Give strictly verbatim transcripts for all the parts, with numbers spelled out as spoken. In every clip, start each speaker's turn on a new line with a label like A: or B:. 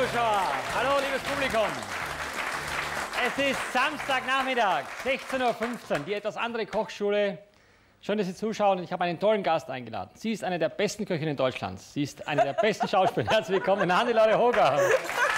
A: Zuschauer, hallo liebes Publikum. Es ist Samstagnachmittag, sechzehn Uhr fünfzehn, die etwas andere Kochschule. Schön, dass Sie zuschauen. Ich habe einen tollen Gast eingeladen. Sie ist eine der besten Köchinnen Deutschlands. Sie ist eine der besten Schauspieler. Herzlich willkommen, Hannelore Hoger.
B: Hallo.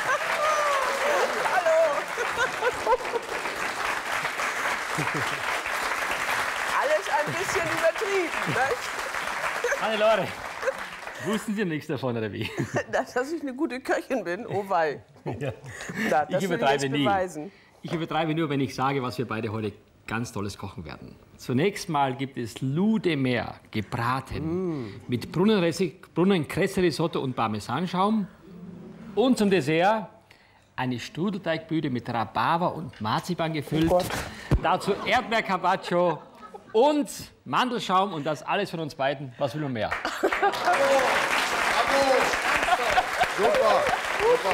B: Alles ein bisschen übertrieben, nicht?
A: Hannelore, wussten Sie nichts davon, oder wie?
B: Dass, dass ich eine gute Köchin bin, oh wei.
A: Ja.
B: Da, das
A: Ich übertreibe
B: will ich
A: nie.
B: jetzt beweisen.
A: Ich übertreibe nur, wenn ich sage, was wir beide heute ganz Tolles kochen werden. Zunächst mal gibt es Loup de Mer, gebraten, mm. mit Brunnenkresse-Risotto und Parmesanschaum. Und zum Dessert eine Strudelteigbühne mit Rhabarber und Marzipan gefüllt. Oh Dazu Erdbeer-Carpaccio und Mandelschaum und das alles von uns beiden. Was will man mehr?
C: Bravo! Bravo! Super! Super!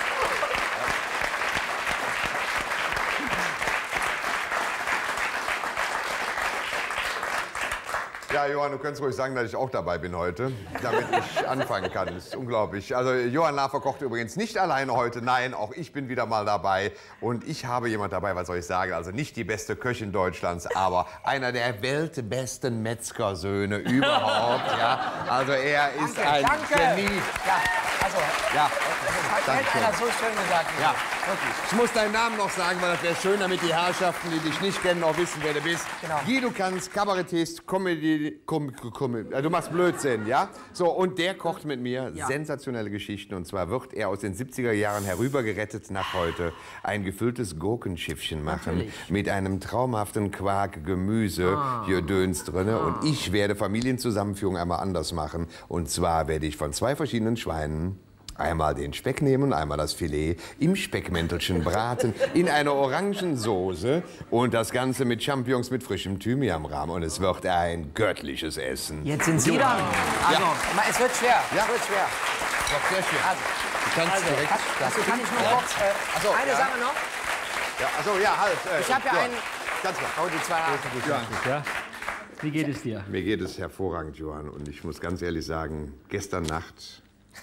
C: Ja, Johann, du könntest ruhig sagen, dass ich auch dabei bin heute, damit ich anfangen kann. Das ist unglaublich. Also Johann Lafer kocht übrigens nicht alleine heute. Nein, auch ich bin wieder mal dabei. Und ich habe jemand dabei, was soll ich sagen? Also nicht die beste Köchin Deutschlands, aber einer der weltbesten Metzgersöhne überhaupt. Ja. Also er ist
D: Danke,
C: ein
D: danke.
C: Genie.
D: Ja, also,
C: Ja.
D: das hat einer so schön gesagt.
C: Ja.
D: Wirklich.
C: Ich muss deinen Namen noch sagen, weil das wäre schön, damit die Herrschaften, die dich nicht kennen, auch wissen, wer du bist.
D: Genau.
C: Guido Kanz, Kabarettist, Comedy, Com, Com, äh, du machst Blödsinn, ja? So, und der kocht mit mir
D: Ja.
C: sensationelle Geschichten. Und zwar wird er aus den siebziger Jahren herübergerettet nach heute ein gefülltes Gurkenschiffchen machen.
D: Natürlich.
C: Mit einem traumhaften Quark, Gemüse,
D: Ah.
C: Jödöns drinne.
D: Ah.
C: Und ich werde Familienzusammenführung einmal anders machen. Und zwar werde ich von zwei verschiedenen Schweinen einmal den Speck nehmen und einmal das Filet im Speckmäntelchen braten in einer Orangensoße und das Ganze mit Champignons mit frischem Thymianrahm. Und es wird ein göttliches Essen.
D: Jetzt sind Sie dran. Also,
C: Ja.
D: ma- es wird schwer.
C: Ja.
D: Es wird schwer.
C: Doch, sehr schön.
D: Also,
C: Du kannst
D: also,
C: direkt
D: kann, also kann ich nur kurz, äh,
C: Ach so,
D: eine
C: ja.
D: Sache noch.
C: Ja, also, ja, halt. Äh,
D: Ich habe ja einen...
C: Ganz klar.
D: Oh, die zwei...
A: Ja? Wie geht es dir?
C: Mir geht es hervorragend, Johann. Und ich muss ganz ehrlich sagen, gestern Nacht...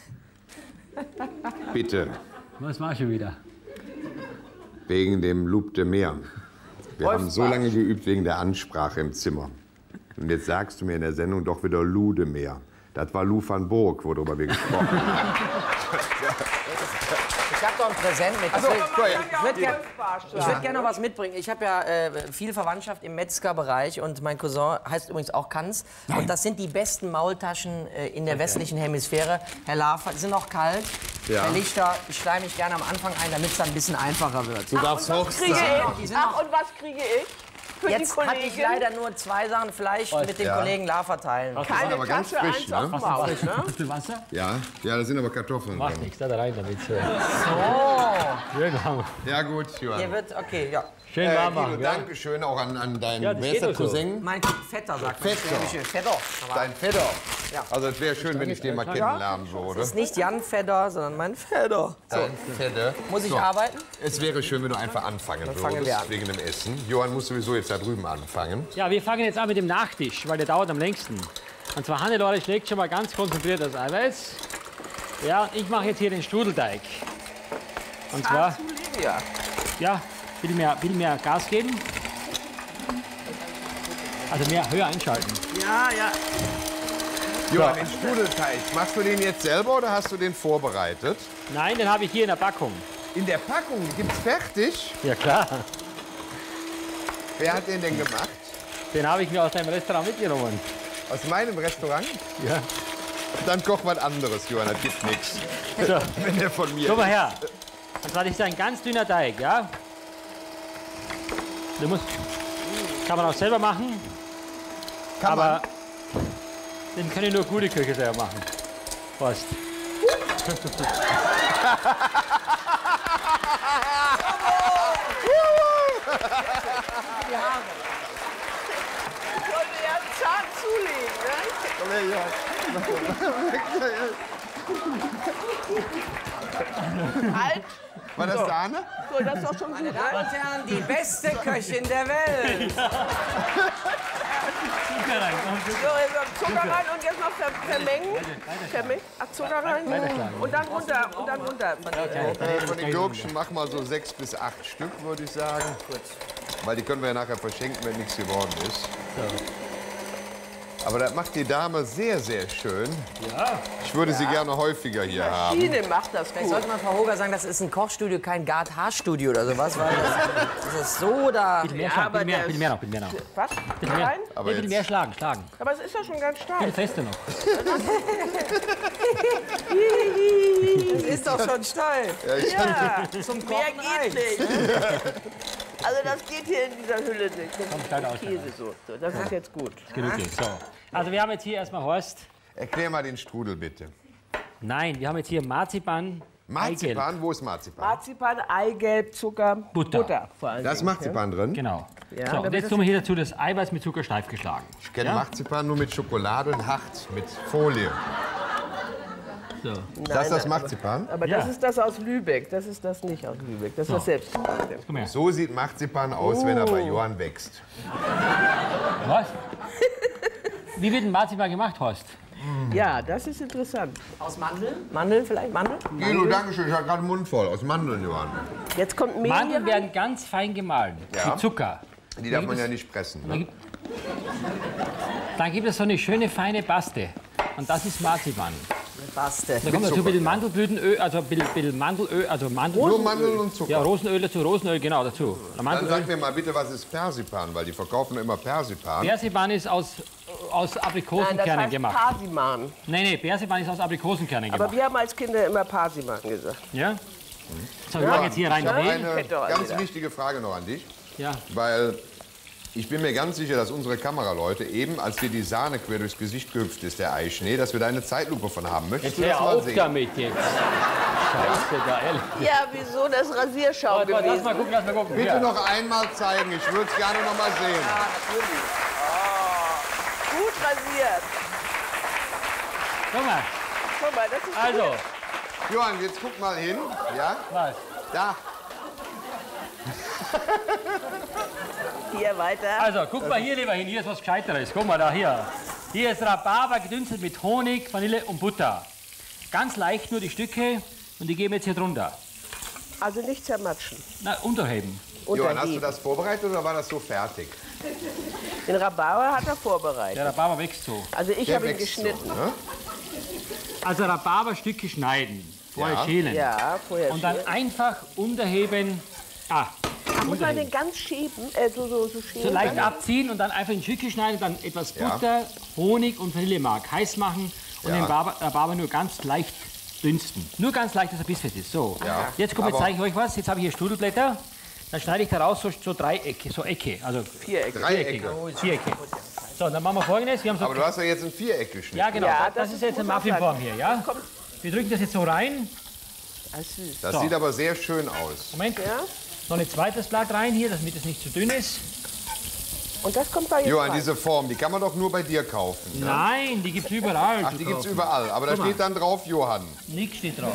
C: Bitte,
A: Was war schon wieder?
C: wegen dem Loup de Mer. Wir
D: Wolfsbach.
C: haben so lange geübt wegen der Ansprache im Zimmer. Und jetzt sagst du mir in der Sendung doch wieder Loup de Mer. Das war Lou van Burg, worüber wir gesprochen haben.
D: Ich habe doch ein Präsent mit.
C: Also,
D: Ich will-
C: cool.
D: ich würde gerne würd gern noch was mitbringen. Ich habe ja äh, viel Verwandtschaft im Metzgerbereich und mein Cousin heißt übrigens auch Kanz. Und das sind die besten Maultaschen äh, in der westlichen Hemisphäre. Herr Lafer, die sind noch kalt.
C: Ja.
D: Herr Lichter, ich schleime mich gerne am Anfang ein, damit es dann ein bisschen einfacher wird.
C: Du darfst hoch
B: Kriege
C: sagen.
D: Die
B: ich?
D: sind
B: Ach,
D: noch-
B: und was kriege ich? Für
D: Jetzt
B: die
D: hatte ich
B: Kollegin?
D: leider nur zwei Sachen. Vielleicht mit dem
C: Ja.
D: Kollegen Lafer teilen.
B: Keine
C: aber ganz
B: Tasche,
C: frisch,
B: eins auf
C: ne?
B: dem Maul, ne?
A: Hast du Wasser?
C: Ja, ja, da sind aber Kartoffeln
A: Macht
C: drin.
A: nichts, da rein damit. So.
D: Oh,
A: Genau.
C: Ja gut,
D: hier
C: Johann.
D: wird, okay, ja.
A: Schön
C: Äh,
A: warm
C: Guido,
A: machen. Ja?
C: danke schön auch an, an deinen,
A: Ja, das
C: wer
A: geht
C: ist der
A: doch so.
C: Cousin?
D: Mein Vetter sagt man.
C: Vetter.
D: Schwäbische Vetter. Aber
C: Dein Vetter.
D: Ja.
C: Also es wäre schön, wenn ich den mal kennenlernen würde.
D: ist nicht Jan Vetter, sondern mein Vetter. So,
C: Dein Vetter.
D: muss ich
C: So.
D: arbeiten?
C: Es wäre schön, wenn du einfach anfangen
D: Dann
C: würdest,
D: fangen wir an.
C: wegen dem Essen. Johann muss sowieso jetzt da drüben anfangen.
A: Ja, wir fangen jetzt an mit dem Nachtisch, weil der dauert am längsten. Und zwar Hannelore schlägt schon mal ganz konzentriert das Eiweiß. Ja, ich mache jetzt hier den Strudelteig. Und zwar,
B: Ja.
A: ja, bisschen mehr, bisschen mehr Gas geben. Also mehr höher einschalten.
B: Ja, ja.
C: Johann, den Strudelteig, machst du den jetzt selber oder hast du den vorbereitet?
A: Nein, den habe ich hier in der Packung.
C: In der Packung gibt's fertig.
A: Ja klar,
C: Wer hat den denn gemacht?
A: den habe ich mir aus deinem Restaurant mitgenommen.
C: Aus meinem Restaurant?
A: Ja.
C: Dann koch was anderes, Johann, das gibt nichts.
A: So,
C: Wenn der von mir
A: guck mal her. Und zwar, das ist ein ganz dünner Teig, ja? Du musst, kann man auch selber machen,
C: Kann man.
A: aber den können nur gute Köche selber machen. Prost.
B: Ich wollte ja einen Zahn zulegen, ne? Halt,
C: War das Sahne?
B: So, das ist doch schon gut,
D: Meine Damen und Herren, die beste Köchin der Welt.
A: Zucker rein.
B: So, Zucker rein und jetzt noch ver vermengen. Vermengen. Ach, Zucker rein. Und dann runter. Und dann runter.
C: Äh, von den Gürkchen mach mal so sechs bis acht Stück, würde ich sagen. Gut. Weil die können wir ja nachher verschenken, wenn nichts geworden ist. So. Aber das macht die Dame sehr, sehr schön. Ja. Ich würde ja. sie gerne häufiger hier
B: Die
C: haben.
B: Maschine macht das gut.
D: Vielleicht sollte man Frau Hoger sagen, das ist ein Kochstudio, kein Gard-Haarstudio oder sowas. Weil das, das ist so da.
A: Bitte mehr,
B: Ja,
A: schlagen,
B: aber
A: bitte mehr,
B: der-
A: bitte mehr noch, bitte mehr noch.
B: Was?
A: Bitte mehr,
B: Rein?
C: Aber
A: nee, bitte
C: jetzt-
A: mehr schlagen, schlagen.
B: Aber es ist ja schon ganz
A: Bitte
B: stark.
A: fester noch.
D: Das ist doch schon steif.
B: Ja,
D: Zum
B: mehr
D: Kochen
B: geht
D: reicht.
B: nicht. Also das geht hier in dieser Hülle nicht. Das
A: Komm, steig aus.
B: ist Käse so. so. Das ist jetzt gut.
A: Genug jetzt. So. Also wir haben jetzt hier erstmal Horst.
C: Erklär mal den Strudel, bitte.
A: Nein, wir haben jetzt hier Marzipan. Eigelb.
C: Marzipan, wo ist Marzipan?
B: Marzipan, Eigelb, Zucker,
A: Butter.
B: Butter vor allem.
C: Da ist Marzipan drin.
A: Genau.
B: Ja,
A: so, und
B: damit
A: jetzt
B: das-
A: tun wir hier dazu das Eiweiß mit Zucker steif geschlagen.
C: Ich kenne
A: Ja?
C: Marzipan nur mit Schokolade und hart, mit Folie.
A: So.
C: Das ist das Marzipan?
B: Aber
A: Ja.
B: das ist das aus Lübeck. Das ist das nicht aus Lübeck. Das ist das Selbstgemachte.
A: Komm her.
C: So sieht Marzipan aus, wenn er bei Johann wächst.
A: Was? Wie wird ein Marzipan gemacht, Horst?
B: Ja, das ist interessant.
D: Aus Mandeln? Mandeln vielleicht? Mandeln?
C: Guido, danke schön. Ich habe gerade den Mund voll. Aus Mandeln, Johann.
B: Jetzt kommt Mehl
A: Mandeln
B: hier rein.
A: werden ganz fein gemahlen.
C: Ja.
A: Mit Zucker.
C: Die darf man ja nicht pressen. Ne?
A: Dann gibt es so eine schöne feine Paste. Und das ist Marzipan.
D: Baste.
A: Da kommt dazu ein
C: Zucker.
A: bisschen Mandelblütenöl, also ein bisschen, bisschen Mandelöl, also Mandel.
C: Nur Mandeln und Zucker.
A: Ja, Rosenöl dazu, Rosenöl, genau, dazu.
C: Dann
A: Mandelöl.
C: sag mir mal bitte, was ist Persipan? Weil die verkaufen immer Persipan.
A: Persipan ist aus, aus
B: Nein, das
A: Aprikosenkernen
B: heißt
A: gemacht.
B: Parsiman.
A: Nee, nee, Persipan ist aus Aprikosenkernen
B: Aber
A: gemacht.
B: wir haben als Kinder immer Parsiman gesagt.
A: Ja? So, wir machen jetzt hier rein
B: Ja.
A: Mehl.
C: Eine
B: Kennt doch
C: ganz
B: jeder.
C: wichtige Frage noch an dich.
A: Ja.
C: Weil ich bin mir ganz sicher, dass unsere Kameraleute eben, als dir die Sahne quer durchs Gesicht gehüpft ist, der Eischnee, dass wir da eine Zeitlupe von haben. Möchtest
A: Jetzt
C: du das
A: hör
C: mal
A: auf
C: sehen?
A: damit jetzt. Scheiße, da, ehrlich.
B: Ja, wieso? Das ist Rasierschaum
A: Warte, warte, lass
B: gewesen.
A: mal gucken, lass mal gucken.
C: Bitte
A: Ja.
C: noch einmal zeigen. Ich würde es gerne noch mal sehen.
B: Gut rasiert.
A: Guck mal,
B: Guck mal, das ist
A: also,
C: Johann, jetzt guck mal hin. Ja,
A: was?
C: da.
B: hier weiter.
A: Also, guck mal hier lieber hin, hier ist was Gescheiteres. Guck mal da, hier. Hier ist Rhabarber gedünstet mit Honig, Vanille und Butter. Ganz leicht nur die Stücke und die geben wir jetzt hier drunter.
B: Also nicht zermatschen.
A: Na, unterheben.
C: Johann, hast du
B: Unterheben.
C: das vorbereitet oder war das so fertig?
B: Den Rhabarber hat er vorbereitet.
A: Der Rhabarber wächst so.
B: Also ich
C: Der
B: habe ihn
C: wächst so,
B: geschnitten.
C: ne?
A: Also Rhabarberstücke schneiden, vorher
C: Ja.
A: schälen.
B: Ja, vorher
A: Und dann
B: schälen.
A: einfach unterheben. Ah,
B: Muss man den
A: unterheben.
B: ganz schieben, äh, so, so, so schälen.
A: So leicht abziehen und dann einfach in Stücke schneiden, dann etwas
C: Ja.
A: Butter, Honig und Vanillemark heiß machen und
C: Ja.
A: den Rhabarber, Rhabarber nur ganz leicht dünsten. Nur ganz leicht, dass er bissfest ist. So.
C: Ja.
A: Jetzt kommt, jetzt
C: Aber-
A: zeige ich euch was. Jetzt habe ich hier Strudelblätter. Dann schneide ich daraus so, so Dreiecke, so Ecke, also
B: Vierecke.
C: Dreiecke.
A: Vierecke. So, und dann machen wir Folgendes. Wir haben so
C: Aber du hast ja jetzt ein Viereck geschnitten.
A: ja, genau.
B: Ja,
A: das,
B: das
A: ist
B: ist
A: jetzt eine
B: gut
A: Muffinform hier, ja?
B: Kommt.
A: Wir drücken das jetzt so rein.
B: Ah, süß.
C: Das
A: So.
C: sieht aber sehr schön aus.
A: Moment.
B: Ja?
A: Noch ein zweites Blatt rein hier, damit es nicht zu dünn ist.
B: Und das kommt da jetzt
C: Johann,
B: rein.
C: diese Form, die kann man doch nur bei dir kaufen. Ne?
A: Nein, die gibt es überall.
C: Ach, die gibt's überall. Aber da
A: Guck mal.
C: steht dann drauf Johann.
A: Nichts steht drauf.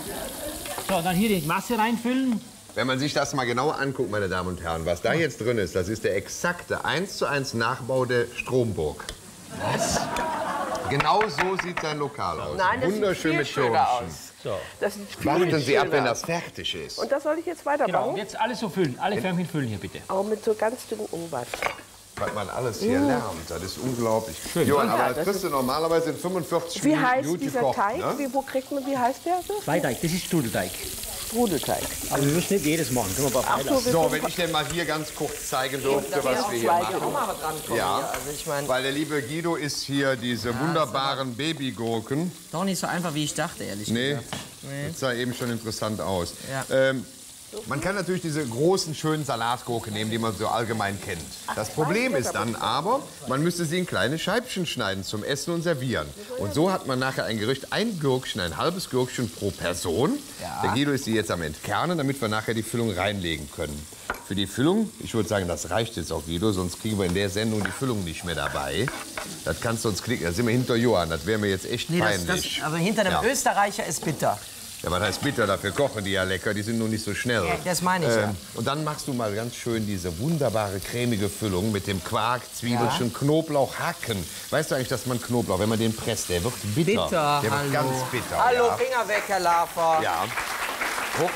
A: So, und dann hier die Masse reinfüllen.
C: Wenn man sich das mal genau anguckt, meine Damen und Herren, was da jetzt drin ist, das ist der exakte eins zu eins Nachbau der Stromburg. Was? Genau so sieht sein Lokal aus.
B: Nein, das sieht
C: Wunderschön
B: viel
C: mit
B: schöner
C: Türmchen.
B: aus.
A: So.
B: Das sieht viel
C: Warten Sie ab,
B: schöner
C: wenn
B: aus.
C: das fertig ist.
B: Und das soll ich jetzt
A: Genau,
B: weiterbauen?
A: und jetzt alles so füllen. Alle Förmchen füllen hier bitte.
B: Auch mit so ganz dünnem Oberst.
C: Was man alles hier lernt, das ist unglaublich.
A: Schön.
C: Johann,
B: Ja,
C: aber
B: das
C: das kriegst du normalerweise in fünfundvierzig
B: Wie
C: Minuten
B: heißt
C: gut
B: dieser
C: gekocht,
B: Teig?
C: ne?
B: Wie, wo kriegt man, wie heißt der so?
A: Freiteig, das ist Strudelteig.
B: Strudelteig.
A: Aber wir müssen nicht jedes machen. Können wir ein paar
B: Ach so, wir
C: So,
B: können-
C: wenn ich denn mal hier ganz kurz zeigen durfte,
D: Dass wir
C: was
D: auch
C: wir hier
D: zwei
C: machen.
D: auch mal dran kommen.
C: Ja.
D: hier. Also ich meine,
C: Weil der liebe Guido isst hier diese wunderbaren Babygurken.
D: doch nicht so einfach, wie ich dachte, ehrlich
C: Nee,
D: gesagt.
C: das sah eben schon interessant aus.
D: Ja.
C: Ähm, man kann natürlich diese großen, schönen Salatgurken nehmen, die man so allgemein kennt. Das Problem ist dann aber, man müsste sie in kleine Scheibchen schneiden zum Essen und Servieren. Und so hat man nachher ein Gericht, ein Gürkchen, ein halbes Gürkchen pro Person. Der Guido ist die jetzt am Entkernen, damit wir nachher die Füllung reinlegen können. Für die Füllung, ich würde sagen, das reicht jetzt auch, Guido, sonst kriegen wir in der Sendung die Füllung nicht mehr dabei. Das kannst du uns klicken, da sind wir hinter Johann, das wäre mir jetzt echt
D: Nee, das,
C: peinlich.
D: das, aber hinter einem
C: Ja.
D: Österreicher ist bitter.
C: Ja, was heißt bitter? Dafür kochen die ja lecker. Die sind nur nicht so schnell.
D: Ja, das meine ich, ja.
C: Und dann machst du mal ganz schön diese wunderbare cremige Füllung mit dem Quark, Zwiebelchen, ja. Knoblauch, Hacken. Weißt du eigentlich, dass man Knoblauch, wenn man den presst, der wird bitter.
D: Bitter,
C: der
D: hallo.
C: wird ganz bitter.
D: Hallo,
C: ja.
D: Finger weg, Herr Lafer.
C: Ja. Guck.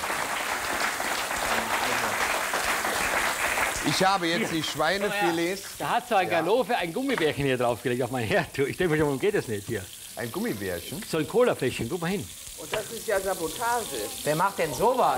C: Ich habe jetzt die Schweinefilets.
A: Da hat so ein Galofe ein Gummibärchen hier draufgelegt auf mein Herd. Ich denke mir schon, warum geht das nicht hier?
C: Ein Gummibärchen?
A: So ein Colafläschchen, guck mal hin.
B: Und das ist ja Sabotage.
D: Wer macht denn sowas?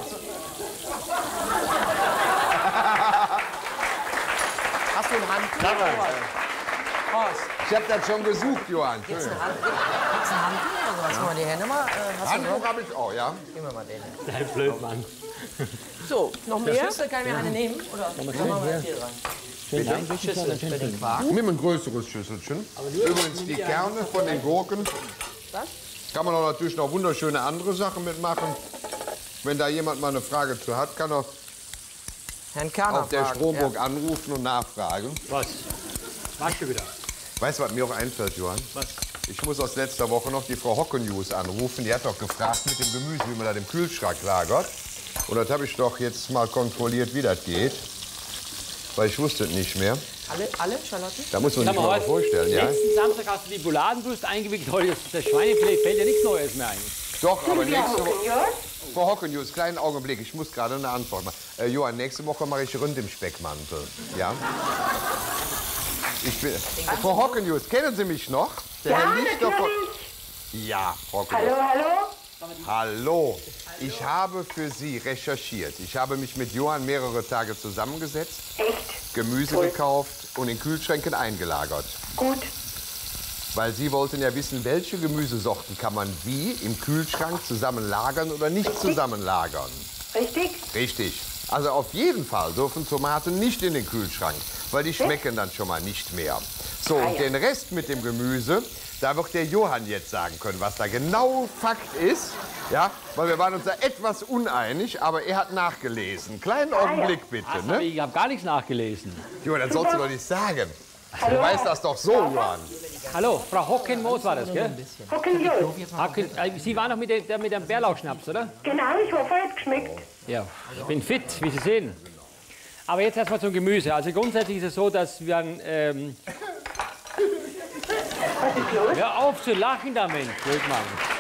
D: Hast du ein Handtuch? Horst,
C: Ich habe das schon gesucht, Johann. Schön.
D: gibt's ein Handtuch? Gibt's ein Handtuch oder was? Guck mal, die Hände mal. Äh, hast du
C: Handtuch
D: noch?
C: habe ich auch, ja.
D: Gib mir mal den.
A: Dein Blödmann.
B: So, noch
D: Die
B: mehr?
D: Schüssel kann ich mir eine nehmen? Oder machen wir mal hier dran? Die Schüssel für den Quark.
C: Nimm ein größeres Schüsselchen. Übrigens, die Kerne von den Gurken kann man auch natürlich noch wunderschöne andere Sachen mitmachen. Wenn da jemand mal eine Frage zu hat, kann er
D: Herrn Kerner
C: auf der
D: fragen,
C: Stromburg
D: ja.
C: anrufen und nachfragen.
A: Was? Machst du wieder?
C: Weißt du, was mir auch einfällt, Johann?
A: Was?
C: Ich muss aus letzter Woche noch die Frau Hockenjus anrufen. Die hat doch gefragt mit dem Gemüse, wie man das im Kühlschrank lagert. Und das habe ich doch jetzt mal kontrolliert, wie das geht. Weil ich wusste es nicht mehr.
D: Alle, alle, Charlotte?
C: Da muss man
A: Sag
C: sich
A: mal,
C: mal
A: heute-
C: vorstellen, ja?
A: Letzten Samstag hast du die Bouladendust eingewickelt, heute ist das Schweinefilet, fällt dir nichts Neues mehr ein.
C: Doch, aber nächste Woche... Frau Hockenjus, kleinen Augenblick, ich muss gerade eine Antwort machen. Äh, Johann, nächste Woche mache ich Rind im Speckmantel. Ja? Ich bin, Frau Hockenjus, kennen Sie mich noch? Der
E: Ja,
C: Herr Lichter von-
E: natürlich.
C: Ja, Frau Hockenjus.
E: Hallo, hallo?
C: Hallo. Ich habe für Sie recherchiert. Ich habe mich mit Johann mehrere Tage zusammengesetzt,
E: Echt?
C: Gemüse
E: Toll.
C: gekauft und in Kühlschränken eingelagert.
E: Gut.
C: Weil Sie wollten ja wissen, welche Gemüsesorten kann man wie im Kühlschrank zusammen lagern oder nicht zusammen lagern.
E: Richtig?
C: Richtig. Also auf jeden Fall dürfen Tomaten nicht in den Kühlschrank, weil die schmecken dann schon mal nicht mehr. So, und den Rest mit dem Gemüse, da wird der Johann jetzt sagen können, was da genau Fakt ist. Ja, weil wir waren uns da etwas uneinig, aber er hat nachgelesen. Kleinen Augenblick bitte,
A: Aber
C: ne?
A: ich habe gar nichts nachgelesen.
C: Johann, das sollst du doch nicht sagen. Du weißt das doch so, Johann.
A: Hallo, Frau Hockenmoos war das, gell?
E: Hockenjus.
A: Hocken, äh, Sie waren noch mit, der, mit dem Bärlauchschnaps, oder?
E: Genau, ich hoffe, es hat geschmeckt.
A: Ja, ich bin fit, wie Sie sehen. Aber jetzt erstmal zum Gemüse. Also grundsätzlich ist es so, dass wir... Ähm,
E: Was ist los?
A: hör auf zu lachen da, Mensch, Blödmann.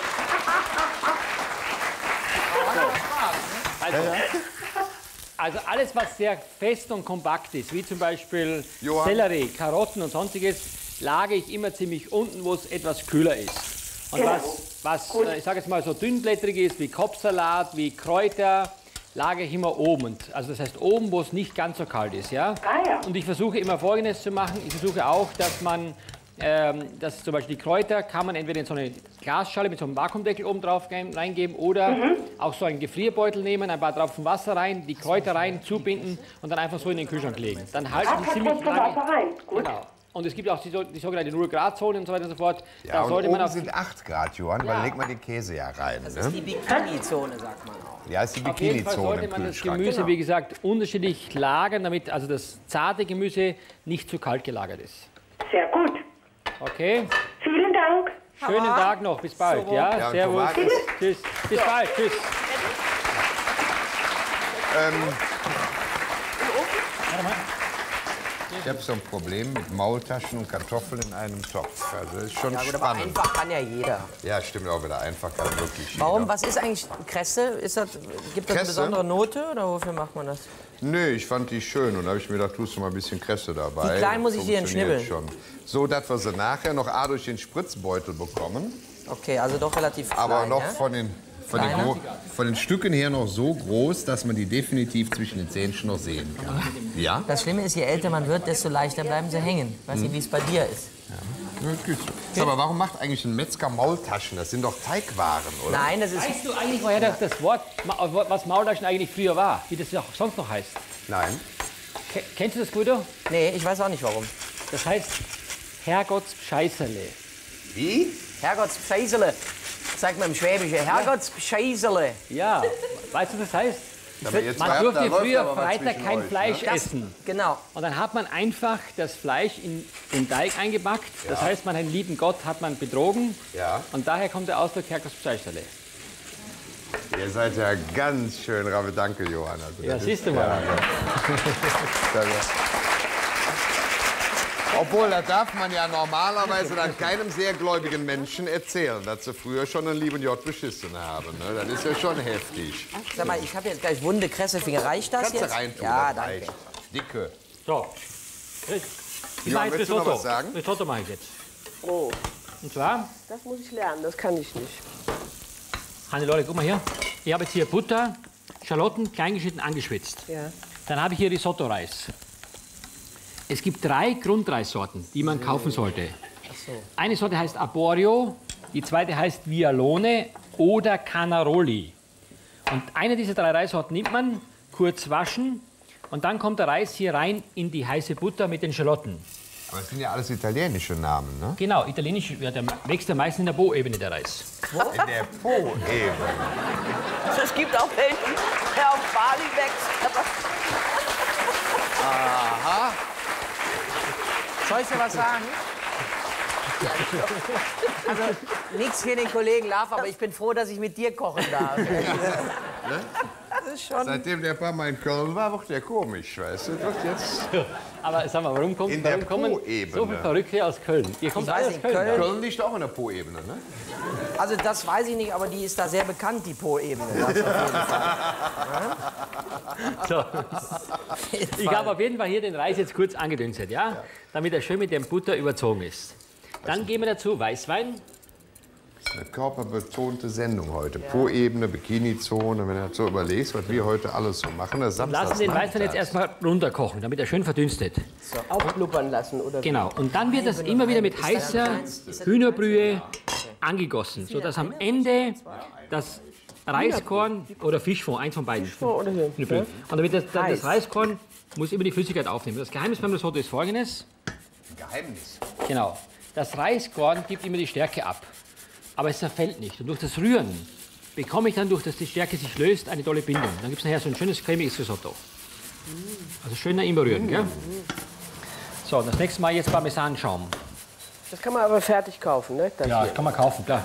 A: Also, also alles, was sehr fest und kompakt ist, wie zum Beispiel
C: Johann.
A: Sellerie, Karotten und sonstiges, lage ich immer ziemlich unten, wo es etwas kühler ist. Und was, was äh, ich sage jetzt mal so dünnblättrig ist, wie Kopfsalat, wie Kräuter, lage ich immer oben. Und, also das heißt oben, wo es nicht ganz so kalt ist. Ja?
E: Ah ja.
A: Und ich versuche immer Folgendes zu machen. Ich versuche auch, dass man, ähm, dass zum Beispiel die Kräuter kann man entweder in so eine Glasschale mit so einem Vakuumdeckel oben drauf rein- reingeben oder
E: Mhm.
A: auch so einen Gefrierbeutel nehmen, ein paar Tropfen Wasser rein, die Kräuter rein, zubinden und dann einfach so in den Kühlschrank legen. Dann halten
E: Ah,
A: die
E: paar
A: ziemlich
E: Tropfen
A: lange.
E: Wasser rein. Gut.
A: Genau. Und es gibt auch die, so- die sogenannte null-Grad-Zone und so weiter und so fort.
C: Ja,
A: da
C: und
A: sollte
C: oben
A: man auf,
C: sind acht Grad, Johann, weil legt man den Käse ja rein.
D: Das ist
C: Ne?
D: die Bikini-Zone, sagt man auch.
C: Ja, ist die
A: auf jeden Fall
C: Bikini-Zone
A: sollte
C: im
A: man das
C: Kühlschrank.
A: Gemüse,
D: Genau.
A: wie gesagt, unterschiedlich lagern, damit also das zarte Gemüse nicht zu kalt gelagert ist.
E: Sehr gut.
A: Okay?
E: Vielen Dank.
A: Schönen Tag noch, bis bald. Ja,
C: Ja, und
A: servus.
C: Tomaten-
A: Tschüss. Bis bald. Tschüss.
C: Ich habe so ein Problem mit Maultaschen und Kartoffeln in einem Topf. Also das ist schon
D: Ja, gut, aber
C: spannend.
D: einfach kann ja jeder.
C: Ja, stimmt auch wieder. Einfach kann wirklich
D: Warum?
C: jeder.
D: Was ist eigentlich Kresse? Ist das, gibt das eine
C: Kresse?
D: besondere Note oder wofür macht man das?
C: Nee, ich fand die schön und da habe ich mir gedacht, tust du mal ein bisschen Kresse dabei.
D: Wie klein muss ich die denn
C: Funktioniert
D: schnibbeln?
C: schon. So, dass wir sie nachher noch A durch den Spritzbeutel bekommen,
D: Okay, also doch relativ klein.
C: aber noch
D: ja?
C: von den, von, den
D: Kleiner?
C: Gro- von den Stücken her noch so groß, dass man die definitiv zwischen den Zähnchen noch sehen kann. Ja?
D: Das Schlimme ist, je älter man wird, desto leichter bleiben sie hängen. Weiß nicht, wie es bei dir ist.
C: Ja, gut. Sag mal, warum macht eigentlich ein Metzger Maultaschen? Das sind doch Teigwaren, oder?
D: Nein, das ist...
A: Weißt du eigentlich, woher das, das Wort, Ma- was Maultaschen eigentlich früher war? Wie das auch sonst noch heißt?
C: Nein.
A: Ke- Kennst du das, Guido?
D: Nee, ich weiß auch nicht warum.
A: Das heißt Herrgottsscheißerle.
C: Wie?
D: Herrgottsscheißele. Sagt man im Schwäbischen. Herrgottsscheißele.
A: Ja, weißt du, was das heißt?
C: Aber jetzt
A: Man
C: da
A: durfte
C: läuft
A: früher
C: aber was
A: Freitag
C: zwischen
A: kein
C: euch,
A: Fleisch
C: ne?
A: essen.
D: Genau.
A: Und dann hat man einfach das Fleisch in den Teig eingebackt. Das heißt, man den lieben Gott hat man betrogen.
C: Ja.
A: Und daher kommt der Ausdruck Herrgottsscheißerle.
C: Ihr seid ja ganz schön rappe. Danke, Johann. Also,
A: Ja,
C: das
A: siehst
C: ist-
A: du mal.
C: Ja, ja. Obwohl, das darf man ja normalerweise dann keinem sehr gläubigen Menschen erzählen, dass sie früher schon einen lieben J beschissen haben. Ne? Das ist ja schon heftig.
D: Sag mal, ich habe jetzt gleich wunde Kresselfinger. Reicht das
C: Kannst du
D: jetzt?
C: reintun,
D: Ja,
C: das
D: danke.
C: reicht. Dicke.
A: So. Ich
C: Johann,
A: mache jetzt
C: willst du noch
A: Risotto.
C: was sagen?
A: Risotto mache ich jetzt.
B: Oh,
A: Und zwar,
B: das muss ich lernen, das kann ich nicht.
A: Hannelore, guck mal hier. Ich habe jetzt hier Butter, Schalotten, kleingeschnitten, angeschwitzt.
B: Ja.
A: Dann habe ich hier Risotto-Reis. Es gibt drei Grundreissorten, die man kaufen sollte. Eine Sorte heißt Arborio, die zweite heißt Vialone oder Canaroli. Und eine dieser drei Reissorten nimmt man, kurz waschen und dann kommt der Reis hier rein in die heiße Butter mit den Schalotten.
C: Aber es sind ja alles italienische Namen, ne?
A: Genau, italienisch ja, der wächst ja meistens in der Po-Ebene, der Reis.
C: In der Po-Ebene.
B: Es gibt auch welchen, der auf Bali wächst. Aber
C: Aha.
D: Soll ich dir was sagen? Also, nichts für den Kollegen Love, aber ich bin froh, dass ich mit dir kochen darf.
B: das ist schon...
C: Seitdem der paar Mal in Köln war, wird der komisch, weißt du? Das wird jetzt
A: Aber sag mal, warum, kommt,
C: In der
A: warum kommen
C: Po-Ebene.
A: so viele Verrückte aus Köln? Ihr kommt
D: Ich weiß
A: alle aus
D: nicht,
A: Köln.
D: Köln-
A: oder?
C: Köln liegt auch in der Po-Ebene, ne?
D: Also, das weiß ich nicht, aber die ist da sehr bekannt, die Po-Ebene. Das auf jeden Fall.
A: So. Ich habe auf jeden Fall hier den Reis jetzt kurz angedünstet, ja? Damit er schön mit der Butter überzogen ist. Dann geben wir dazu Weißwein.
C: Eine körperbetonte Sendung heute. Po-Ebene, Bikini-Zone, wenn du das so überlegst, was wir heute alles so machen. Das
A: Lassen den Weißwein jetzt erstmal runterkochen, damit er schön verdünstet.
B: Aufblubbern lassen, oder?
A: Genau. Und dann wird das immer wieder mit heißer Hühnerbrühe angegossen, sodass am Ende das Reiskorn oder Fischfond, eins von beiden.
B: Fischfond oder Hühnerbrühe.
A: Hühnerbrühe. Und damit das, dann das
B: Heiß.
A: Reiskorn muss immer die Flüssigkeit aufnehmen. Das Geheimnis beim Risotto ist folgendes.
C: Geheimnis.
A: Genau. Das Reiskorn gibt immer die Stärke ab. Aber es zerfällt nicht. Und durch das Rühren bekomme ich dann, durch das die Stärke sich löst, eine tolle Bindung. Dann gibt es nachher so ein schönes cremiges Risotto. Also schön immer rühren, gell? So, das nächste Mal jetzt Parmesanschaum.
B: Das kann man aber fertig kaufen, ne? Das
A: Ja,
B: hier.
A: das kann man kaufen, klar.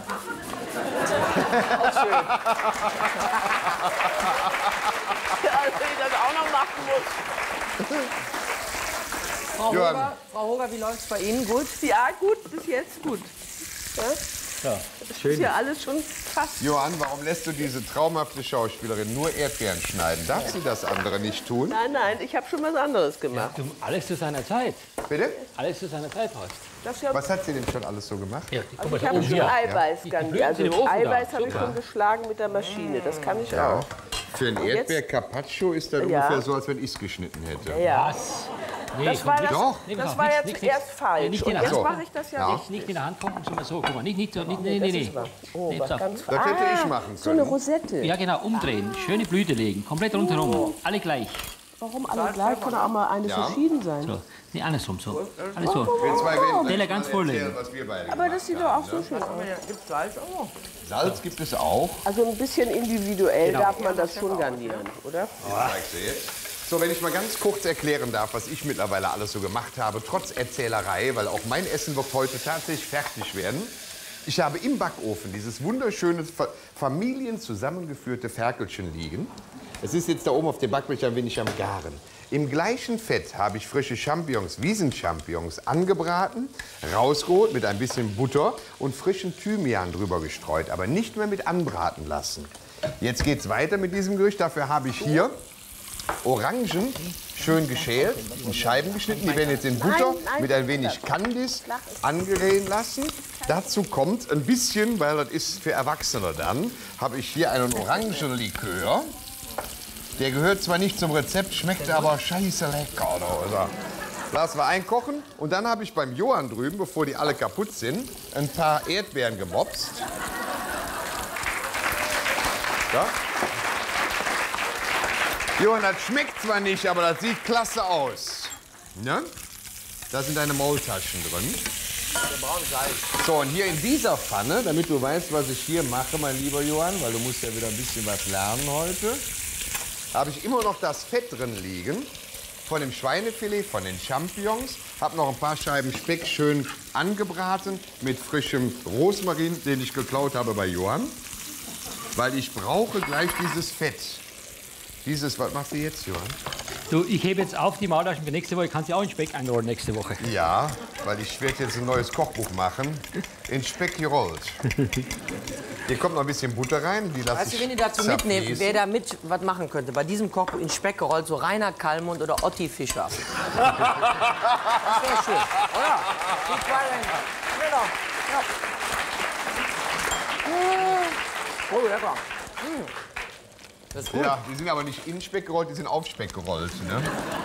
B: Also, ich das auch noch machen muss.
D: Frau
C: Johann.
D: Hoger, Frau Hoger, wie läuft's bei Ihnen? Gut?
B: Ja, gut, bis jetzt gut. Ja?
A: Ja,
B: Das ist
A: schön.
B: ja alles schon fast...
C: Johann, warum lässt du diese traumhafte Schauspielerin nur Erdbeeren schneiden? Darf sie das andere nicht tun?
B: Nein, nein, ich habe schon was anderes gemacht.
A: Du, alles zu seiner Zeit.
C: Bitte?
A: Alles zu seiner Zeit, Horst.
B: Das ja,
C: Was hat sie denn schon alles so gemacht?
A: Ja, guck mal,
B: ich
A: da
B: habe
A: oben
B: schon
A: hier.
B: Eiweiß
A: Die
B: garniert.
A: Blüten
B: Also
A: sind im Ofen da.
B: Eiweiß habe ich
A: Super.
B: schon geschlagen mit der Maschine. Das kann ich auch.
C: Für ein Erdbeer-Carpaccio ist das
B: Ja.
C: ungefähr so, als wenn ich es geschnitten hätte.
B: Ja,
A: Nee,
B: das war, das,
C: Doch.
A: Nee,
B: das
A: pass
B: war
A: auf,
B: ja
A: nix,
B: zuerst
A: nix, nix.
B: falsch.
A: Nicht
B: Und
A: in der
B: jetzt
A: Hand.
B: mache ich das ja
C: Ja.
B: richtig.
A: Nicht in der Hand gucken, so mal so. Guck mal, nicht, nicht, so, nicht, nee,
B: Das
A: nee,
B: ist
A: nee.
B: aber- Oh,
A: Nee,
B: was
A: pass auf.
B: ganz
C: Das hätte ich machen
B: So eine
C: können.
B: Rosette.
A: Ja, genau, umdrehen. Schöne Blüte legen. Komplett rundherum. Alle gleich.
B: Warum alle gleich? Kann auch mal eine
C: Ja.
B: verschieden sein.
A: So. Nee, andersrum so. Alles so.
C: Wir zwei werden
A: Teller
C: gleich
A: ganz
C: mal
A: voll
C: erzählen,
A: legen.
C: was wir beide
B: Aber
C: gemacht
B: das sieht doch
C: haben,
B: auch so
C: ne?
B: schön aus.
D: Gibt's Salz auch?
C: Salz gibt es auch.
B: Also ein bisschen individuell darf man das schon garnieren, oder?
C: Zeigst du jetzt. So, wenn ich mal ganz kurz erklären darf, was ich mittlerweile alles so gemacht habe, trotz Erzählerei, weil auch mein Essen wird heute tatsächlich fertig werden. Ich habe im Backofen dieses wunderschöne, fa- familienzusammengeführte Ferkelchen liegen. Es ist jetzt da oben auf dem Backblech ein wenig am Garen. Im gleichen Fett habe ich frische Champignons, Wiesenchampignons angebraten, rausgeholt mit ein bisschen Butter und frischen Thymian drüber gestreut, aber nicht mehr mit anbraten lassen. Jetzt geht's weiter mit diesem Gericht. Dafür habe ich hier Orangen, schön geschält, in Scheiben geschnitten. Die werden jetzt in Butter
B: Nein, nein.
C: mit ein wenig Kandis angeriehen lassen. Dazu kommt ein bisschen, weil das ist für Erwachsene dann, habe ich hier einen Orangenlikör. Der gehört zwar nicht zum Rezept, schmeckt aber scheiße lecker. Oder? Lassen wir einkochen. Und dann habe ich beim Johann drüben, bevor die alle kaputt sind, ein paar Erdbeeren gemopst. Ja. Johann, das schmeckt zwar nicht, aber das sieht klasse aus. Ne? Da sind deine Maultaschen drin. So, und hier in dieser Pfanne, damit du weißt, was ich hier mache, mein lieber Johann, weil du musst ja wieder ein bisschen was lernen heute, habe ich immer noch das Fett drin liegen von dem Schweinefilet, von den Champignons. Habe noch ein paar Scheiben Speck schön angebraten mit frischem Rosmarin, den ich geklaut habe bei Johann. weil ich brauche gleich dieses Fett. Dieses, was machst du jetzt, Johann?
A: Du, ich hebe jetzt auf die Maultaschen für nächste Woche. Kannst du auch in Speck einrollen nächste Woche?
C: Ja, weil ich werde jetzt ein neues Kochbuch machen. In Speck gerollt. Hier kommt noch ein bisschen Butter rein. Die lasse
D: Weißt du,
C: ich
D: wenn ihr dazu
C: zerfließen.
D: mitnehmt, wer da mit was machen könnte, bei diesem Kochbuch in Speck gerollt, so Rainer Kallmund oder Otti Fischer. Das wäre schön, oder? Die zwei Länder. Genau. Ja. Oh, lecker. Mm. Das ist gut.
C: Ja, die sind aber nicht in Speck gerollt, die sind auf Speck gerollt. Ne?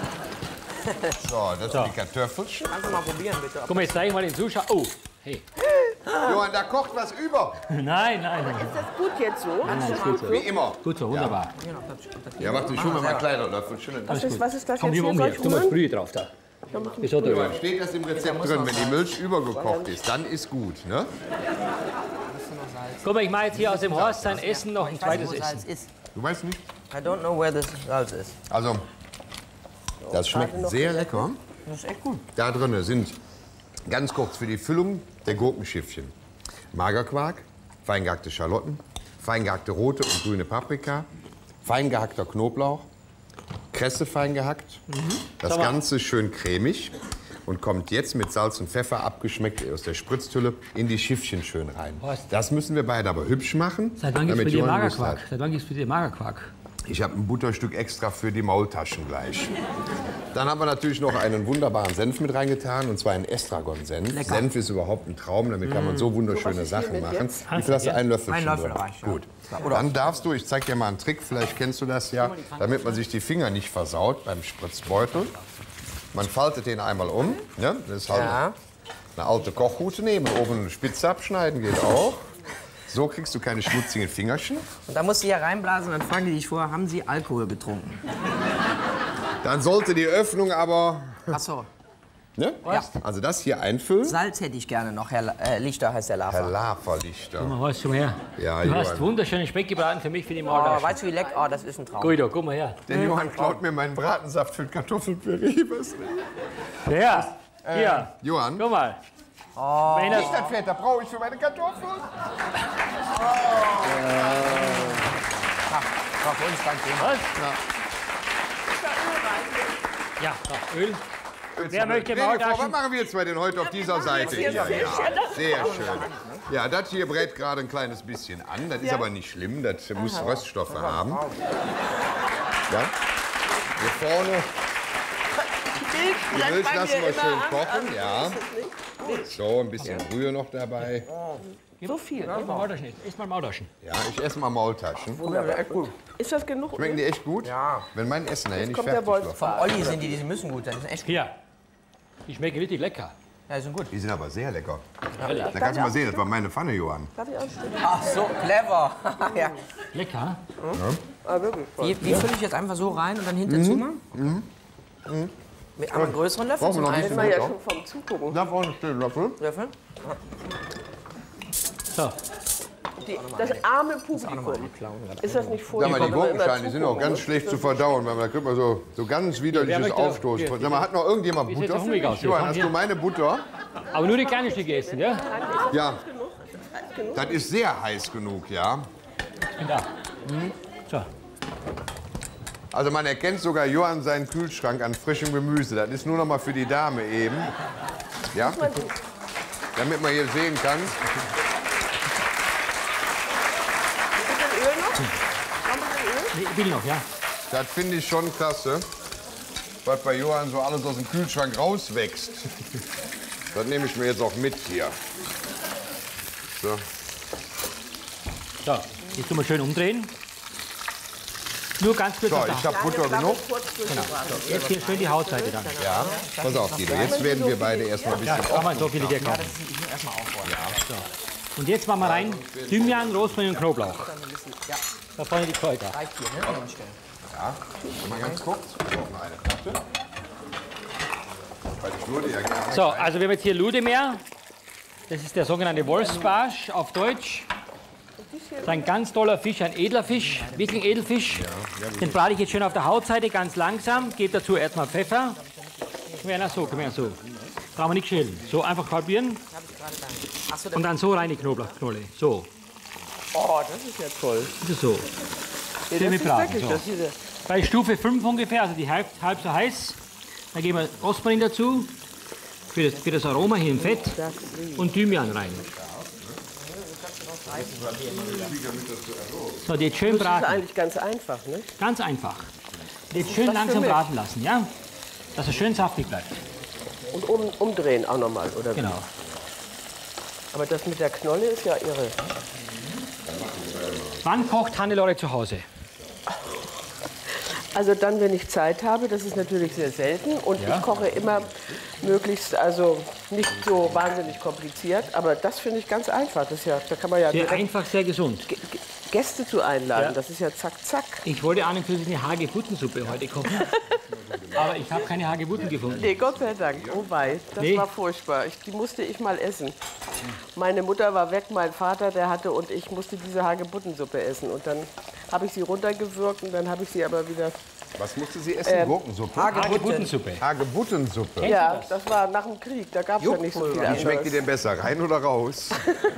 C: So, das
A: So.
C: sind die Kartoffelchen.
D: Kannst du mal probieren, bitte.
A: Guck mal, jetzt zeige ich mal den Zuschauern. Oh, hey.
C: Johann, da kocht was über.
A: Nein, nein, nein.
B: Ist das gut jetzt so?
A: Nein, ist gut so.
C: Wie immer.
A: Gut so, wunderbar.
C: Ja, warte, ich hole mir mal einen kleinen Löffel. Schön.
B: Was ist, was ist das
A: Komm,
B: jetzt
A: hier
B: hier?
A: um
B: Soll
A: hier.
B: ich
A: Tu mal
B: holen?
A: Brühe drauf da. Risotto.
C: Johann, steht das im Rezept drin, wenn die Milch übergekocht ist, dann ist gut. Ne?
A: Guck mal, ich mache jetzt hier aus dem Horst sein Essen noch ein
D: Ich weiß nicht,
A: zweites
D: wo Salz
A: Essen.
D: ist.
C: Du weißt nicht?
D: I don't know where this Salz is.
C: Also, das schmeckt sehr lecker.
D: Das ist echt gut.
C: Da drin sind, ganz kurz für die Füllung, der Gurkenschiffchen. Magerquark, fein gehackte Schalotten, fein gehackte rote und grüne Paprika, fein gehackter Knoblauch, Kresse fein gehackt. Das
A: Sag mal.
C: Ganze schön cremig und kommt jetzt mit Salz und Pfeffer abgeschmeckt aus der Spritztülle in die Schiffchen schön rein.
A: Horst.
C: Das müssen wir beide aber hübsch machen,
A: Seit wann gibt's
C: damit
A: für dir
C: Johann Lust
A: Magerquark?
C: hat.
A: Seit wann gibt's für dir Magerquark?
C: Ich habe ein Butterstück extra für die Maultaschen gleich. Dann haben wir natürlich noch einen wunderbaren Senf mit reingetan, und zwar einen Estragon-Senf. Senf ist überhaupt ein Traum, damit kann man so wunderschöne Sachen machen. Wie viel hast du? Ein Löffel.
D: Ein Löffel reicht, ja.
C: Gut. Dann darfst du, ich zeig dir mal einen Trick, vielleicht kennst du das ja, damit man sich die Finger nicht versaut beim Spritzbeutel. Man faltet den einmal um. Ne? Das ist halt
D: Ja.
C: eine alte Kochrute nehmen, oben eine Spitze abschneiden, geht auch. So kriegst du keine schmutzigen Fingerchen.
D: Und da musst du hier reinblasen und dann fragen die dich vorher, haben sie Alkohol getrunken?
C: Dann sollte die Öffnung aber...
D: Ach so.
C: Ne?
D: Ja.
C: Also das hier einfüllen.
D: Salz hätte ich gerne noch, Herr La äh, Lichter heißt der
C: Herr
D: Lava.
C: Laferlichter.
A: Guck mal, Horst, schon mal her.
C: Ja,
A: du
C: Johann.
A: hast wunderschönen Speck gebraten für mich, für die
D: Oh,
A: Maultaschen.
D: weißt du, wie lecker? Oh, das ist ein Traum.
A: Guido, guck mal her.
C: Der Johann klaut mir meinen Bratensaft für Kartoffelpüree. Was?
A: Ja, hier.
C: Johann,
A: Guck mal. Wenn das,
C: nicht das Fett, das brauche ich für meine Kartoffeln.
D: War für uns kein Thema.
A: was? Ja, so, Öl. Wer möchte
C: Nee, nee, Frau, was
A: Maultaschen?
C: machen wir jetzt bei denn heute auf dieser Seite? Hier? Ja, sehr schön. Ja, das hier brät gerade ein kleines bisschen an. Das ist aber nicht schlimm, das muss Röststoffe haben. Ja. Hier vorne, die Milch lassen wir schön kochen. Ja. So, ein bisschen Brühe noch dabei.
B: So viel.
A: Iss mal Maultaschen. Iss mal Maultaschen.
C: Ja, ich esse mal Maultaschen.
B: Ist das genug?
C: Schmecken die echt gut? Ja. Wenn mein Essen nachher nicht
B: kommt der
C: fertig
B: Wolf.
C: wird.
D: Vom Olli sind die, die müssen gut sein. Die sind echt gut.
A: Hier. Die schmecken richtig lecker.
D: Ja, die sind gut.
C: Die sind aber sehr lecker. Da kannst du mal sehen, das war meine Pfanne, Johann.
B: Darf ich ausstellen?
D: Ach so, clever. ja.
A: Lecker?
B: Ah, wirklich.
D: Die, die fülle ich jetzt einfach so rein und dann hinter zu machen? Mit einem größeren Löffel
C: Brauchen wir
D: zum
C: noch ein
B: Ich
C: bisschen
B: war ja
C: Butter?
B: schon vom Zugucken.
C: Da vorne steht ein Löffel.
D: Löffel?
A: So.
B: Die, das arme Publikum. Ist das nicht
C: Sag
B: furchtbar?
C: mal, die
B: wenn man immer
C: Gurkenschalen, die sind auch
B: zugucken
C: ganz
B: muss?
C: schlecht zu verdauen, weil da kriegt man so, so ganz widerliches
A: möchte-
C: Aufstoßen.
A: hier,
C: Sag mal, hat noch irgendjemand
A: Wie sieht's
C: Butter?
A: so
C: Für
A: hungrig aus
C: mich?
A: hier?
C: Johann,
A: Komm,
C: hast
A: hier.
C: du meine Butter?
A: Aber nur die kleinen Stücke essen, ja?
C: Ja. Das ist sehr heiß genug, ja.
A: Ich bin da. So.
C: Also man erkennt sogar Johann seinen Kühlschrank an frischem Gemüse. Das ist nur noch mal für die Dame eben. Ja? Damit man hier sehen kann.
B: Öl noch?
A: Ich will noch, ja.
C: Das finde ich schon klasse, was bei Johann so alles aus dem Kühlschrank rauswächst. Das nehme ich mir jetzt auch mit hier. So.
A: So, jetzt tun wir schön umdrehen. Nur ganz kurz
C: So,
A: auf
C: ich
A: der
C: habe Butter genug.
A: Jetzt hier schön die Hautseite dann.
C: Ja, pass auf, Guido. Jetzt werden wir beide erstmal ein
A: Ja,
C: bisschen
A: brauchen wir so viele hier kaufen. Und jetzt machen wir rein Thymian, Rosmarin und Knoblauch. Da vorne die Kräuter.
C: mal ganz kurz. Wir brauchen eine Platte. Weil ich würde ja gerne.
A: So, also wir haben jetzt hier Ludemeer. Das ist der sogenannte Wolfsbarsch auf Deutsch. Das ist ein ganz toller Fisch, ein edler Fisch, wirklich ein Edelfisch. Den brate ich jetzt schön auf der Hautseite, ganz langsam. Gebe dazu erstmal Pfeffer. Komm her, na so, komm her, so. Brauchen wir nicht schälen. So, einfach halbieren. Und dann so rein die Knoblauchknolle. So.
B: Oh, das ist ja toll.
A: Das ist so.
B: Nee,
A: Schön
B: das ist
A: gebraten,
B: wirklich,
A: so.
B: das ist,
A: Bei Stufe fünf ungefähr, also die halb, halb so heiß. Da geben wir Rosmarin dazu, für das, für das Aroma hier im Fett. Und Thymian rein. So, die jetzt schön
B: das ist
A: braten.
B: eigentlich ganz einfach, ne?
A: Ganz einfach. Die jetzt schön
B: was für
A: langsam
B: Milch?
A: braten lassen, ja? Dass es schön saftig bleibt.
B: Und um, umdrehen auch nochmal, oder wie?
A: Genau.
B: Aber das mit der Knolle ist ja irre.
A: Wann kocht Hannelore zu Hause?
B: Also dann, wenn ich Zeit habe, das ist natürlich sehr selten. Und
A: Ja.
B: ich koche immer möglichst, also nicht so wahnsinnig kompliziert. Aber das finde ich ganz einfach. Das ist ja, da kann man ja
A: Sehr
B: direkt
A: einfach, sehr gesund.
B: G- G- Gäste zu einladen.
A: Ja.
B: Das ist ja zack, zack.
A: Ich wollte an und für sich eine Hagebuttensuppe heute kochen. Aber ich habe keine Hagebutten gefunden.
B: Nee, Gott sei Dank. Oh wei, das
A: Nee.
B: war furchtbar. Ich, die musste ich mal essen. Meine Mutter war weg, mein Vater, der hatte, und ich musste diese Hagebuttensuppe essen. Und dann habe ich sie runtergewürgt und dann habe ich sie aber wieder...
C: Was musste sie essen? Gurkensuppe?
A: Hagebuttensuppe.
C: Hagebuttensuppe.
B: Ja, das war nach dem Krieg, da gab es ja nicht so viel
C: Wie
B: anderes.
C: schmeckt die denn besser, rein oder raus?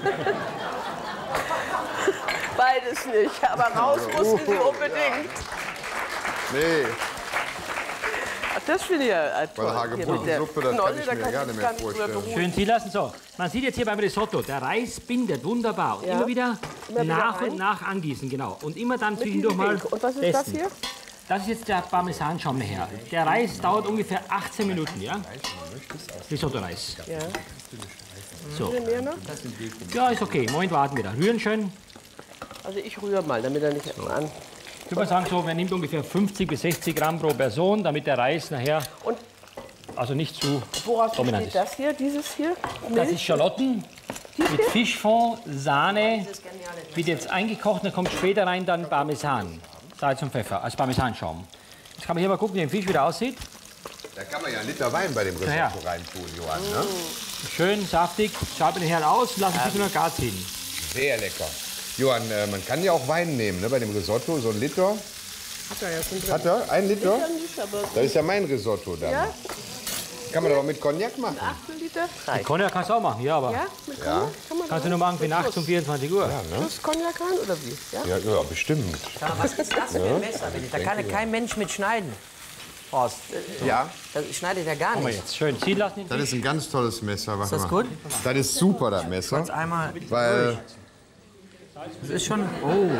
B: Beides nicht, aber raus mussten sie unbedingt.
C: Nee,
B: Ach, das finde ich ja äh, toll.
C: weil
B: Hier mit der
C: Hagebuttensuppe, das kann
B: Knolle,
C: ich
B: da
C: mir
B: kann
C: gar
B: ich
C: nicht
B: mich
C: mehr
B: gar nicht drüber
C: vorstellen.
B: beruhigen.
A: Schön ziehen lassen. So, man sieht jetzt hier beim Risotto, der Reis bindet wunderbar. Und
B: Ja.
A: immer wieder
B: Immer wieder
A: nach
B: rein.
A: und nach angießen, genau. Und immer dann
B: Mit
A: zwischendurch
B: diesem
A: mal
B: Ding. Und was ist das
A: testen.
B: hier?
A: Das ist jetzt der Parmesanschaum nachher. Der Reis dauert ungefähr achtzehn Minuten, ja? Risotto-Reis.
B: Ja.
A: So.
B: Mehr noch?
A: Ja, ist okay. Moment, warten wir da. Rühren schön.
B: Also ich rühre mal, damit er nicht an.
A: Ich würde mal sagen, so, man nimmt ungefähr fünfzig bis sechzig Gramm pro Person, damit der Reis nachher
B: Und
A: also nicht zu
B: woraus
A: dominant
B: besteht
A: ist.
B: das hier, dieses hier?
A: Das
B: Milch?
A: ist Schalotten mit Fischfond, Sahne, wird jetzt eingekocht, dann kommt später rein dann Parmesan, Salz und Pfeffer als Parmesanschaum. Jetzt kann man hier mal gucken, wie der Fisch wieder aussieht.
C: Da kann man ja einen Liter Wein bei dem Risotto
A: Ja.
C: reintun, Johann. Ne?
A: Schön saftig, schaut man nachher aus und lassen sich nur gar ziehen.
C: Sehr lecker. Johann, äh, man kann ja auch Wein nehmen, ne? Bei dem Risotto, so ein Liter.
B: Hat er ja schon drin.
C: Hat er? Ein Liter?
B: Ja, nicht, aber
C: Das ist ja mein Risotto dann.
B: Ja?
C: Kann man doch mit Cognac machen.
B: Achtel Liter? Reicht.
A: Cognac kannst du auch machen, ja, aber
B: Ja, mit Cognac? Kann man
A: kannst du nur machen für nachts um vierundzwanzig Uhr.
B: Plus Cognac rein oder wie? Ja?
C: Ja, ja, bestimmt.
D: Sag mal, was ist das für ein Messer, bitte? Da kann ja kein Mensch mit schneiden. Horst, äh,
C: Ja,
D: das schneidet ja gar
A: Guck mal
D: nicht.
A: jetzt, schön ziehen lassen. Den
C: das
A: Fisch.
C: ist ein ganz tolles Messer. Warte
D: Ist das
C: mal.
D: gut?
C: Das ist super, das Messer.
D: Jetzt einmal.
C: Weil
D: Das ist schon. Oh.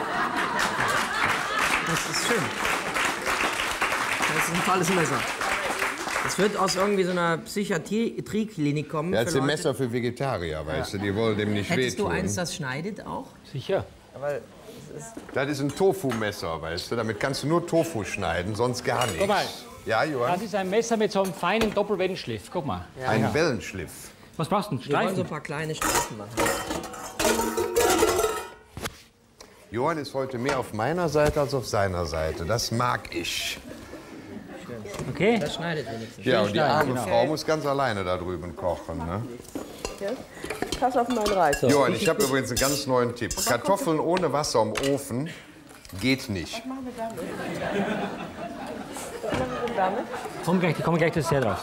D: Das ist schön. Das ist ein tolles Messer. Das wird aus irgendwie so einer Psychiatrieklinik kommen.
C: er
D: für
C: hat ein
D: Leute.
C: Messer für Vegetarier, weißt du, die wollen dem nicht
D: Hättest du
C: wehtun.
D: eins, das schneidet auch?
A: Sicher.
D: Aber
C: Das ist ein Tofu-Messer, weißt du, damit kannst du nur Tofu schneiden, sonst gar nichts.
A: Guck mal.
C: Ja,
A: Das
C: Johann?
A: ist ein Messer mit so einem feinen Doppelwellenschliff. Guck mal.
C: Ein Wellenschliff.
A: Was brauchst du? Einen
D: wir wollen so
A: Streifen?
D: ein paar kleine Streifen machen.
C: Johann ist heute mehr auf meiner Seite als auf seiner Seite. Das mag ich.
A: Okay.
D: Das schneidet wenigstens.
C: Ja, und die
A: schneiden,
C: arme
A: genau.
C: Frau muss ganz alleine da drüben kochen. Ne?
B: Ja? Pass auf meinen Reis.
C: Johann, ich habe übrigens einen ganz neuen Tipp. Kartoffeln ohne Wasser im Ofen geht nicht.
B: Was machen wir damit? Was machen wir damit?
A: Komm gleich, die kommen gleich das Dessert drauf.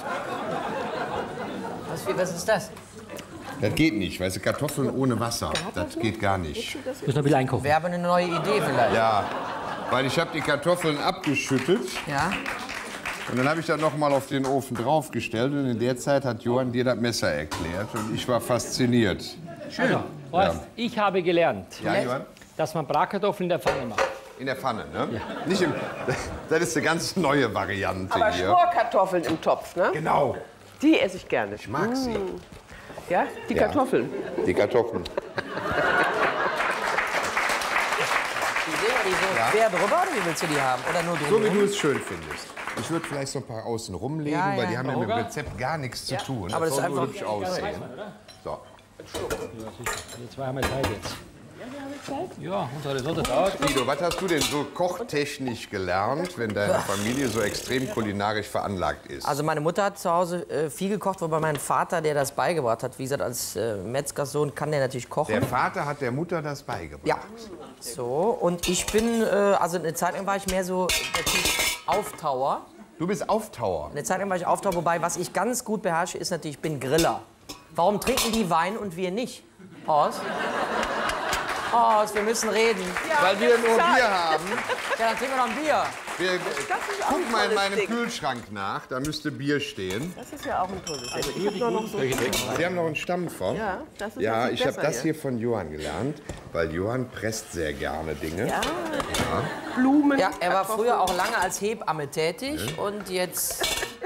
D: Was, was ist das?
C: Das geht nicht, weißt du, Kartoffeln ohne Wasser, das geht gar nicht.
A: Muss noch ein bisschen einkochen.
D: Wäre aber eine neue Idee vielleicht.
C: Ja, weil ich habe die Kartoffeln abgeschüttet
D: Ja?
C: und dann habe ich das noch mal auf den Ofen draufgestellt und in der Zeit hat Johann dir das Messer erklärt und ich war fasziniert.
A: Schön. Horst, ich habe gelernt,
C: Ja, Johann?
A: dass man Bratkartoffeln in der Pfanne macht.
C: In der Pfanne, ne? Nicht im, das ist eine ganz neue Variante
B: Aber
C: hier.
B: Sporkartoffeln im Topf, ne?
C: Genau,
B: Die esse ich gerne.
C: ich mag sie.
B: Ja? Die
C: Ja.
B: Kartoffeln.
C: Die Kartoffeln.
D: Die Dinger, die so quer drüber, oder wie willst du die haben? Oder nur
C: So wie
D: drumherum?
C: du es schön findest. Ich würde vielleicht so ein paar außen rumlegen,
D: Ja,
C: weil
D: ja.
C: die haben ja mit dem
A: Roger?
C: Rezept gar nichts zu tun.
D: aber das
C: soll
D: ist
C: nur
D: einfach-
C: hübsch aussehen. So.
A: Die zwei haben wir Zeit jetzt. Ja, unser Risotto dauert.
C: Guido, was hast du denn so kochtechnisch gelernt, wenn deine Familie so extrem kulinarisch veranlagt ist?
D: Also meine Mutter hat zu Hause äh, viel gekocht, wobei mein Vater, der das beigebracht hat, wie gesagt, als äh, Metzgerssohn kann der natürlich kochen.
C: Der Vater hat der Mutter das beigebracht.
D: Ja. So, und ich bin, äh, also eine Zeit lang war ich mehr so der Typ Auftauer.
C: Du bist Auftauer.
D: Eine Zeit lang war ich Auftauer, wobei was ich ganz gut beherrsche, ist natürlich, ich bin Griller. Warum trinken die Wein und wir nicht? Horst? Oh, wir müssen reden.
C: Weil wir nur Bier haben.
D: Ja, dann trinken wir noch ein Bier.
C: Wir,
B: ist auch
C: guck
B: ein
C: mal in
B: tolles
C: meinem
B: Ding.
C: Kühlschrank nach, da müsste Bier stehen.
B: Das ist ja auch ein tolles Ding. Ich habe noch so
C: Sie haben noch einen Stampfer.
B: Ja, das ist
C: Ja,
B: ja viel
C: ich habe
B: besser
C: das hier von Johann gelernt, weil Johann presst sehr gerne Dinge.
B: Ja. Blumen.
D: Ja, er war
B: Kartoffeln.
D: früher auch lange als Hebamme tätig und jetzt...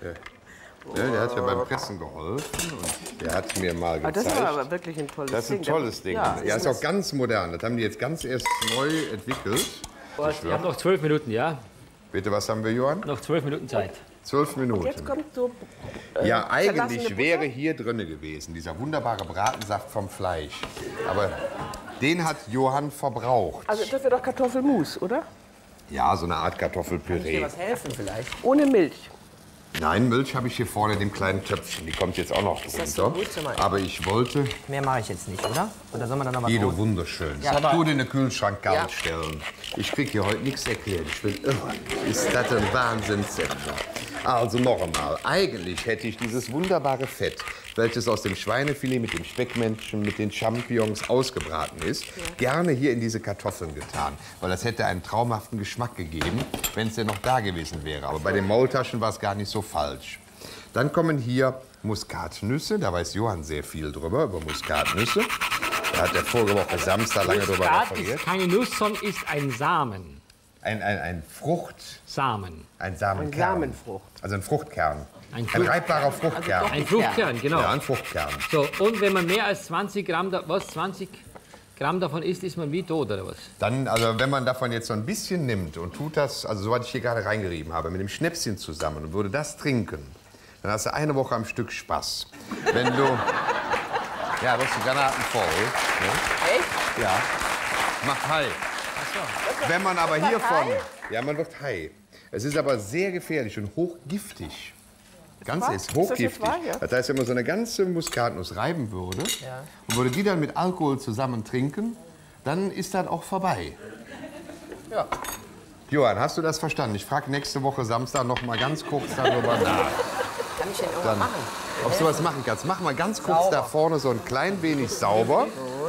C: Ja, der hat ja beim Pressen geholfen und der hat mir mal
B: Ah, das
C: gezeigt.
B: ist aber wirklich ein tolles Ding.
C: Das ist ein tolles Ding.
B: Ja,
C: Ja, ist auch ganz modern. Das haben die jetzt ganz erst neu entwickelt.
A: Wir haben noch zwölf Minuten, ja?
C: Bitte, was haben wir, Johann?
A: Noch zwölf Minuten Zeit.
C: Zwölf Minuten.
B: Jetzt kommt so
C: Ja, eigentlich
B: zerlassene
C: wäre
B: Butter.
C: hier drinne gewesen, dieser wunderbare Bratensaft vom Fleisch. Aber den hat Johann verbraucht.
B: Also das wäre doch Kartoffelmus, oder?
C: Ja, so eine Art
D: Dir
C: Kartoffelpüree.
D: was helfen vielleicht.
B: Ohne Milch.
C: Nein, Milch habe ich hier vorne in dem kleinen Töpfchen. Die kommt jetzt auch noch
D: das so
C: drunter.
D: gut, sag mal?
C: Aber ich wollte,
D: Mehr mache ich jetzt nicht, oder? Oder soll man dann noch was
C: Guido,
D: holen?
C: wunderschön.
D: Ja.
C: Tu den in den Kühlschrank kalt
D: Ja.
C: stellen. Ich krieg hier heute nichts erklärt. Ich will, oh, ist das ein Wahnsinnssender. Also noch einmal. Eigentlich hätte ich dieses wunderbare Fett, welches aus dem Schweinefilet mit dem Speckmännchen, mit den Champignons ausgebraten ist, gerne hier in diese Kartoffeln getan. Weil das hätte einen traumhaften Geschmack gegeben, wenn es denn noch da gewesen wäre. Aber bei den Maultaschen war es gar nicht so falsch. Dann kommen hier Muskatnüsse. Da weiß Johann sehr viel drüber, über Muskatnüsse. Da hat er vorige Woche Samstag lange drüber
A: Muskat
C: referiert.
A: ist keine Nuss, sondern ist ein Samen.
C: Ein, ein, ein Frucht,
A: Samen.
C: ein Samenkern.
B: Samenfrucht.
C: Also ein Fruchtkern.
A: Ein
C: Ein
A: Frucht-
C: reibbarer Fruchtkern.
A: Ein Fruchtkern, genau.
C: Ja, ein Fruchtkern.
A: So, und wenn man mehr als zwanzig Gramm, da, was, zwanzig Gramm davon isst, ist man wie tot, oder was?
C: Dann, also wenn man davon jetzt so ein bisschen nimmt und tut das, also soweit ich hier gerade reingerieben habe, mit dem Schnäpschen zusammen und würde das trinken, dann hast du eine Woche am Stück Spaß. Wenn du, ja, du hast die Granaten voll. Ne?
D: Echt?
C: Ja. Macht high. Wenn man aber hiervon, ja, man wird high. Es ist aber sehr gefährlich und hochgiftig. Ganz
B: wahr?
C: ist
B: Ist das jetzt
C: hochgiftig.
B: wahr, ja?
C: Das heißt, wenn man so eine ganze Muskatnuss reiben würde und würde die dann mit Alkohol zusammen trinken, dann ist das auch vorbei.
D: Ja.
C: Johann, hast du das verstanden? Ich frage nächste Woche Samstag noch mal ganz kurz darüber nach,
D: Kann ich denn irgendwas machen?
C: ob du was machen kannst. Mach mal ganz kurz
D: Sauber.
C: da vorne so ein klein wenig sauber,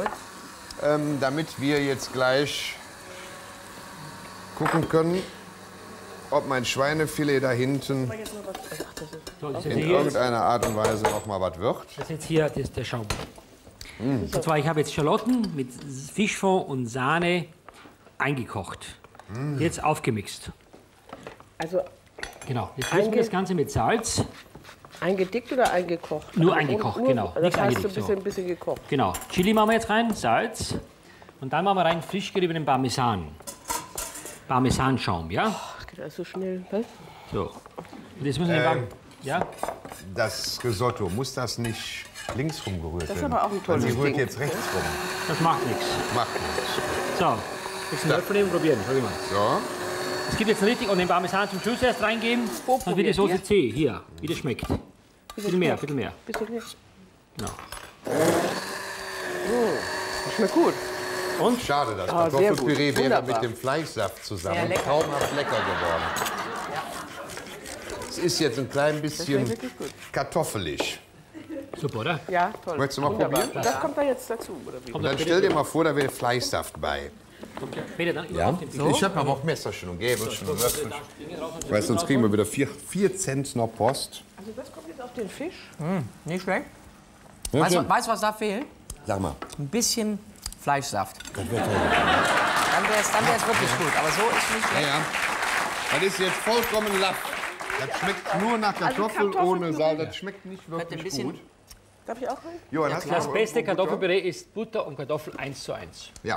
C: ähm, damit wir jetzt gleich gucken können, ob mein Schweinefilet da hinten
A: So, das ist
C: in
A: jetzt hier,
C: irgendeiner Art und Weise noch mal was wird.
A: das ist jetzt hier das ist der Schaum. Und zwar, ich habe jetzt Schalotten mit Fischfond und Sahne eingekocht. Jetzt aufgemixt.
B: Also
A: Genau. Jetzt mischen wir das Ganze mit Salz.
B: eingedickt oder eingekocht?
A: Nur
B: Also
A: eingekocht,
B: nur,
A: genau.
B: Das
A: Nichts
B: heißt, so ein
A: eingedickt,
B: bisschen,
A: so.
B: ein bisschen gekocht.
A: Genau. Chili machen wir jetzt rein, Salz. Und dann machen wir rein frisch geriebenen Parmesan. Parmesanschaum, ja?
B: Ach, geht das so schnell? Was?
A: So. Und jetzt müssen wir
C: Ähm.
A: den ja?
C: Das Risotto, muss das nicht links rumgerührt werden?
B: Das ist aber auch ein tolles
C: Sie rührt
B: Ding.
C: jetzt rechts rum.
A: Das macht nichts.
C: Macht nichts.
A: So. Jetzt einen Löffel nehmen und probieren. Schau mal.
C: So.
A: Es gibt jetzt richtig und den Parmesan zum Schluss erst reingeben. Dann wird die Soße
B: probiert
A: zäh. Hier, wie das schmeckt. Bisschen mehr, bisschen mehr.
B: Bisschen mehr.
A: Genau.
B: Das schmeckt gut.
C: Und? Schade, das
B: Ah, sehr
C: Kartoffelpüree
B: gut.
C: wäre
B: Wunderbar.
C: mit dem Fleischsaft zusammen
D: Sehr lecker.
C: traumhaft lecker geworden. Es ist jetzt ein klein bisschen
B: wirklich gut.
C: kartoffelig.
A: Super, oder?
B: Ja, toll.
C: Möchtest du mal
B: Wunderbar.
C: probieren?
B: Und das kommt da jetzt dazu, oder wie?
C: Und dann stell dir mal vor, da wäre Fleischsaft bei.
A: Peter, dann
C: Ja?
A: auf den Tisch.
C: Ich habe aber auch Messerchen und Gäbelchen und Löffelchen. Weil sonst kriegen wir wieder vier, vier Zentner Post.
B: Also das kommt jetzt auf den Fisch.
D: Nicht schlecht.
C: Ja,
D: Weißt du,
C: schön.
D: weißt, was da fehlt?
C: Sag mal.
D: Ein bisschen Fleischsaft.
C: Das wäre toll.
D: Dann wäre es dann wär's wirklich gut. Aber so ist nicht
C: Ja,
D: schlecht.
C: ja. Das ist jetzt vollkommen laff. Das schmeckt nur nach Kartoffel
B: Kartoffelpüree.
C: ohne Salz. Das schmeckt nicht
D: ein
C: wirklich
D: bisschen-
C: gut.
B: Darf ich auch rein?
C: Johann, hast du
A: Das
C: noch
A: beste
C: irgendwo Butter?
A: Kartoffelpüree ist Butter und Kartoffel eins zu eins.
C: Ja.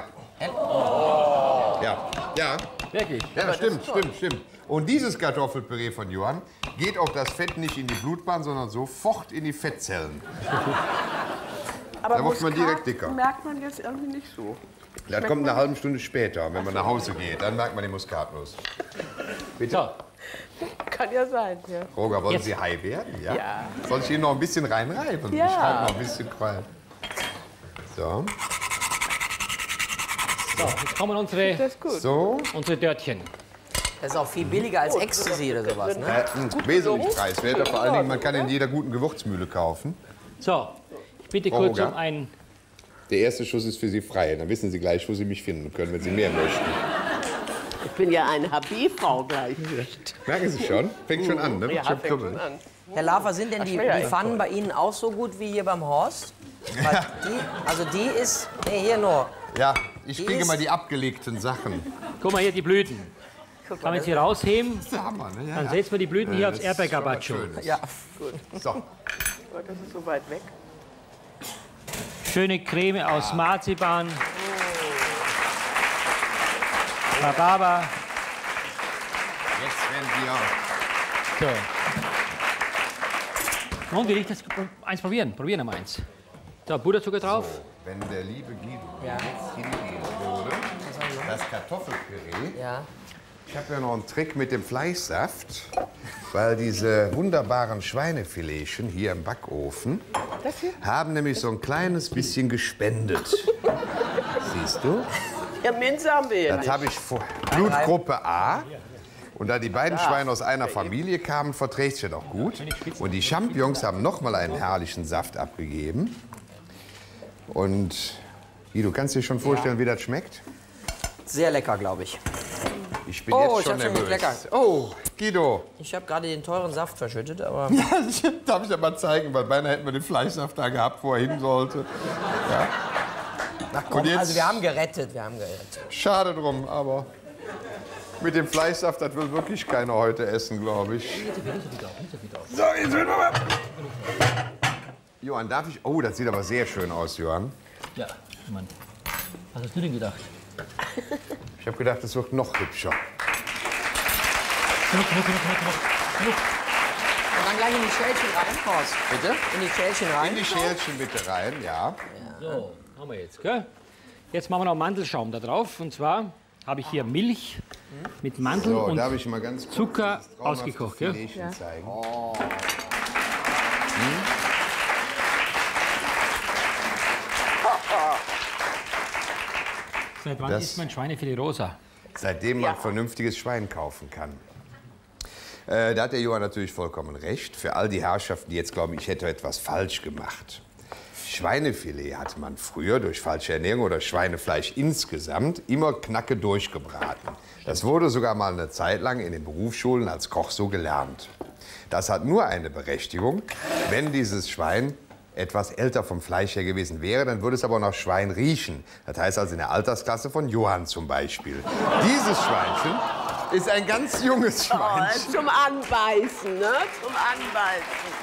C: Ja, ja.
A: Wirklich.
C: Ja, stimmt, stimmt, stimmt. Und dieses Kartoffelpüree von Johann geht auch das Fett nicht in die Blutbahn, sondern sofort in die Fettzellen.
B: Aber
C: Da wird man
B: Muskat
C: direkt dicker.
B: merkt man jetzt irgendwie nicht so.
C: Das kommt eine halbe Stunde später, wenn man nach Hause geht. Dann merkt man die Muskatnuss.
A: So,
B: Kann ja sein, ja.
C: Roger, wollen
A: Jetzt.
C: Sie high werden? Ja.
B: Ja.
C: Soll ich Ihnen noch ein bisschen reinreiben?
B: Ja.
C: Ich schreibe noch ein bisschen rein. So,
A: so, jetzt kommen unsere,
B: Das ist gut.
C: so.
A: unsere Dörtchen.
D: Das ist auch viel billiger als Ecstasy oder sowas. Ne?
C: Äh, mh, wesentlich preiswerter. Vor allen Dingen, man kann in jeder guten Gewürzmühle kaufen.
A: So, ich bitte
C: Frau
A: kurz
C: Roger.
A: um ein
C: Der erste Schuss ist für Sie frei. Dann wissen Sie gleich, wo Sie mich finden können, wenn Sie mehr möchten.
B: Ich bin ja eine H B-Frau gleich.
C: Merken Sie schon? Fängt schon an, ne?
B: Ja,
C: Schon
B: fängt schon an.
D: Herr Lafer, sind denn die,
B: Ach, ja,
D: die
B: ja.
D: Pfannen bei Ihnen auch so gut wie hier beim Horst? Weil die, also die ist, nee, hier nur.
C: Ja, ich
D: Die
C: kriege
D: ist-
C: mal die abgelegten Sachen.
A: Guck mal hier, die Blüten. Kann man jetzt hier rausheben,
C: Das ist der Hammer, ne? Ja,
A: dann
C: ja.
A: setzen wir die Blüten hier aufs
C: Das ist schon was
A: Erdbeercarpaccio.
C: Schönes.
D: Ja.
C: So,
B: Gott, das ist so weit weg.
A: Schöne Creme aus Marzipan. Rhabarber.
C: jetzt werden wir...
A: So. Und will ich das eins probieren? Probieren wir mal eins. So, Butterzucker drauf.
C: Wenn der liebe Guido jetzt hingehen würde, das Kartoffelpüree...
D: Ja.
C: Ich habe ja noch einen Trick mit dem Fleischsaft, weil diese wunderbaren Schweinefiletchen hier im Backofen haben nämlich so ein kleines bisschen gespendet. Siehst du?
B: Ja, Minze haben wir hier
C: Das habe ich vor Blutgruppe A. Und da die beiden Schweine aus einer Familie kamen, verträgt sich doch gut. Und die Champignons haben noch mal einen herrlichen Saft abgegeben. Und Guido, kannst du dir schon vorstellen, wie das schmeckt?
D: Sehr lecker, glaube ich.
C: Ich bin
D: Oh,
C: jetzt
D: ich
C: schon
D: hab schon
C: nervös.
D: gekleckert.
C: Oh, Guido.
D: Ich habe gerade den teuren Saft verschüttet, aber
C: Darf ich ja mal zeigen, weil beinahe hätten wir den Fleischsaft da gehabt, wo er hin sollte.
D: na komm,
C: Und jetzt-
D: also wir haben gerettet, wir haben gerettet.
C: Schade drum, aber mit dem Fleischsaft, das will wirklich keiner heute essen, glaube ich. So, jetzt werden wir mal. Johann, darf ich... Oh, das sieht aber sehr schön aus, Johann.
A: Ja, Mann. Was hast du denn gedacht?
C: Ich habe gedacht, es wird noch hübscher.
A: Genug, genug, genug, genug, genug.
D: Und dann gleich in die Schälchen rein, Horst. Bitte? In die Schälchen rein.
C: In die Schälchen bitte rein, ja.
A: So, haben wir jetzt, gell? Jetzt machen wir noch Mandelschaum da drauf. Und zwar habe ich hier Milch mit Mandeln
C: So,
A: und
C: darf ich mal ganz kurz
A: Zucker
C: dieses traumhafte
A: ausgekocht, gell?
C: Filetchen zeigen.
A: Seit wann
C: Das-
A: ist mein Schweinefilet rosa?
C: Seitdem man vernünftiges Schwein kaufen kann. Äh, da hat der Johann natürlich vollkommen recht. Für all die Herrschaften, die jetzt glauben, ich hätte etwas falsch gemacht. Schweinefilet hatte man früher durch falsche Ernährung oder Schweinefleisch insgesamt immer knacke durchgebraten. Das wurde sogar mal eine Zeit lang in den Berufsschulen als Koch so gelernt. Das hat nur eine Berechtigung, wenn dieses Schwein etwas älter vom Fleisch her gewesen wäre, dann würde es aber nach Schwein riechen. Das heißt also in der Altersklasse von Johann zum Beispiel. Dieses Schweinchen ist ein ganz junges
B: Oh,
C: Schweinchen.
B: zum Anbeißen, ne? Zum Anbeißen.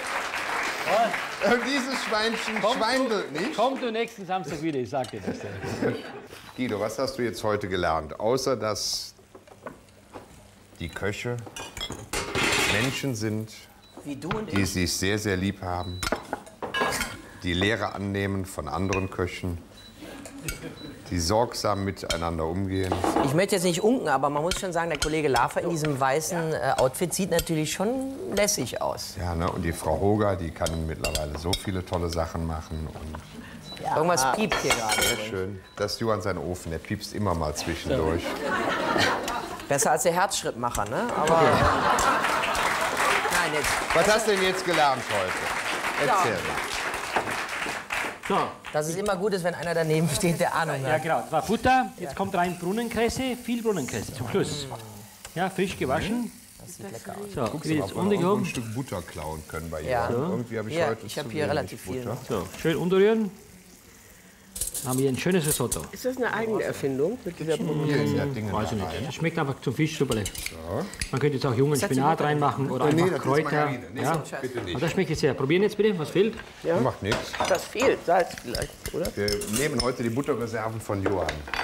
C: Und dieses Schweinchen schweindelt nicht.
A: Komm du nächsten Samstag wieder, ich sag dir das.
C: Guido, was hast du jetzt heute gelernt? Außer, dass die Köche Menschen sind,
D: Wie du und
C: die
D: ich.
C: sich sehr, sehr lieb haben, die Lehre annehmen von anderen Köchen, die sorgsam miteinander umgehen.
D: Ich möchte jetzt nicht unken, aber man muss schon sagen, der Kollege Lafer in diesem weißen äh, Outfit sieht natürlich schon lässig aus.
C: Ja, ne? Und die Frau Hoger, die kann mittlerweile so viele tolle Sachen machen. Und
D: Irgendwas piept hier gerade.
C: sehr schön. Das ist Johann sein Ofen, der piepst immer mal zwischendurch.
D: Besser als der Herzschrittmacher, ne? Aber. Nein, jetzt.
C: Was hast du denn jetzt gelernt heute? Erzähl mal.
A: So,
D: Dass es immer gut ist, wenn einer daneben steht, der Ahnung
A: ja
D: hat.
A: genau, das war Butter. Jetzt kommt rein Brunnenkresse, viel Brunnenkresse zum Schluss. Ja, frisch gewaschen.
D: Das sieht lecker aus.
A: So,
C: Guckst
A: wird
C: du mal,
A: jetzt
C: ob wir noch irgendwo ein
A: untergehoben.
C: Stück Butter klauen können bei
D: Ja.
C: Johann. Irgendwie habe ich
D: Ja,
C: heute
D: ich hab
C: zu
D: hier
C: wenig
D: relativ viel.
C: Butter.
A: So, schön umrühren. Dann haben wir hier ein schönes Risotto.
B: Ist das eine eigene Erfindung mit dieser Promotion?
C: Hier in das Ding
A: Weiß ich
C: da rein.
A: nicht. Das schmeckt einfach zum Fischsuppe. Man könnte jetzt auch jungen Spinat reinmachen oder
C: Oh, nee,
A: einfach
C: das ist
A: Kräuter.
C: Margarine. Nee,
A: Ja.
C: bitte nicht.
A: Und das schmeckt jetzt sehr. Probieren jetzt bitte, was fehlt?
C: Macht nichts.
B: Das fehlt, Salz vielleicht, oder?
C: Wir nehmen heute die Butterreserven von Johann.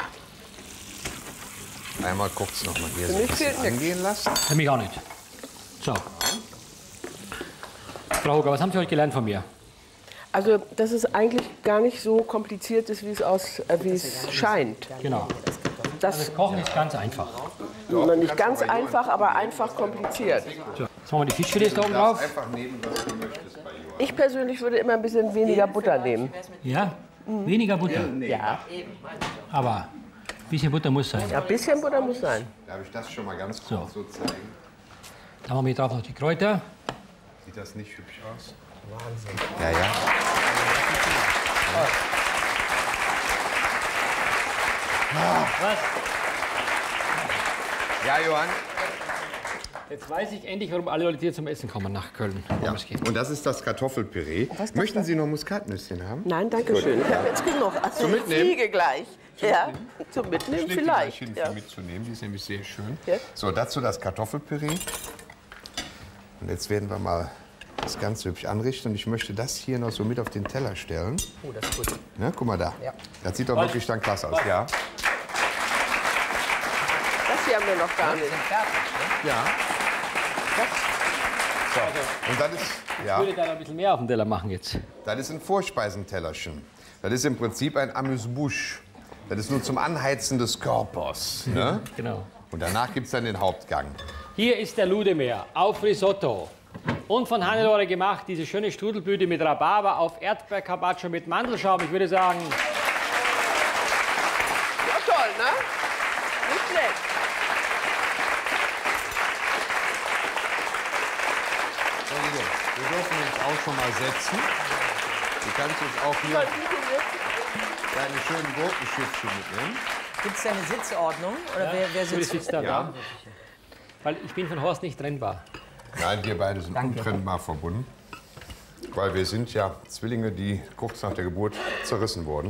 C: Einmal kurz noch mal hier so ein
B: mich
C: bisschen
B: fehlt nichts.
C: angehen lassen.
A: Für mich auch nicht. So. Frau Hoger, was haben Sie heute gelernt von mir?
B: Also, dass es eigentlich gar nicht so kompliziert ist, wie es, aus, äh, wie es scheint.
A: Genau.
B: Das
A: Kochen ist ganz einfach.
B: ist nicht ganz einfach, aber einfach kompliziert.
A: So, jetzt machen wir die Fischfilets da oben drauf.
C: Einfach nehmen, was du möchtest bei Johann.
B: Ich persönlich würde immer ein bisschen weniger Butter nehmen.
A: Ja? Weniger Butter.
B: Ja,
A: Aber ein bisschen Butter muss sein.
B: ein bisschen Butter muss sein.
C: Darf ich das schon mal ganz kurz so, zeigen?
A: Dann machen wir hier drauf noch die Kräuter.
C: Sieht das nicht hübsch aus? Wahnsinn. Ja, ja.
A: Was?
C: Ja, Johann?
A: Jetzt weiß ich endlich, warum alle Leute hier zum Essen kommen nach Köln.
C: Ja. Und das ist das Kartoffelpüree. Möchten Sie noch Muskatnüsschen haben?
B: Nein, danke schön. Ich habe jetzt genug. Also
C: Zum
B: ich
C: Mitnehmen?
B: fliege gleich. Ja, zum Mitnehmen
C: Ich leg die
B: vielleicht.
C: gleich hin,
B: Ja.
C: für mitzunehmen. Die ist nämlich sehr schön.
B: Ja.
C: So, dazu das Kartoffelpüree. Und jetzt werden wir mal das Ganze hübsch anrichten. Und ich möchte das hier noch so mit auf den Teller stellen.
D: Oh, das ist gut.
C: Ne, guck mal da.
D: Ja.
C: Das sieht doch wirklich dann klasse aus. Ja.
B: Das hier haben wir noch gar nicht.
C: Ja. So. Und das ist,
A: Ich
C: ja,
A: würde da noch ein bisschen mehr auf den Teller machen jetzt.
C: das ist ein Vorspeisentellerchen. Das ist im Prinzip ein Amuse-Bouche. Das ist nur zum Anheizen des Körpers. Ne?
A: Genau.
C: Und danach gibt es dann den Hauptgang.
A: Hier ist der Ludemeer auf Risotto. Und von Hannelore gemacht, diese schöne Strudelblüte mit Rhabarber auf Erdbeercarpaccio mit Mandelschaum. Ich würde sagen,
B: Ja, toll, ne? Nicht schlecht.
C: So, Liebe, wir dürfen uns auch schon mal setzen. Du kannst jetzt auch hier deine schönen Gurkenschiffchen mitnehmen.
D: Gibt es da eine Sitzordnung? Oder wer, wer
A: du
D: sitzt?
A: sitzt da.
C: Ja.
A: Weil ich bin von Horst nicht trennbar.
C: Nein, wir beide sind untrennbar verbunden. Weil wir sind ja Zwillinge, die kurz nach der Geburt zerrissen wurden.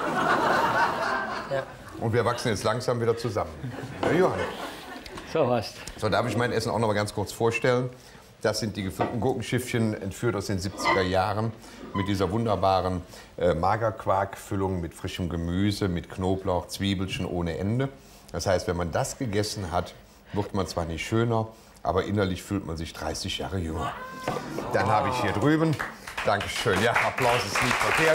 D: Ja.
C: Und wir wachsen jetzt langsam wieder zusammen. Ja, Johann.
A: So, Horst.
C: So, darf ich mein Essen auch noch mal ganz kurz vorstellen? Das sind die gefüllten Gurkenschiffchen, entführt aus den siebziger Jahren. Mit dieser wunderbaren äh, Magerquarkfüllung mit frischem Gemüse, mit Knoblauch, Zwiebelchen ohne Ende. Das heißt, wenn man das gegessen hat, wird man zwar nicht schöner, aber innerlich fühlt man sich dreißig Jahre jünger. Dann habe ich hier drüben, Dankeschön, ja, Applaus ist nicht verkehrt.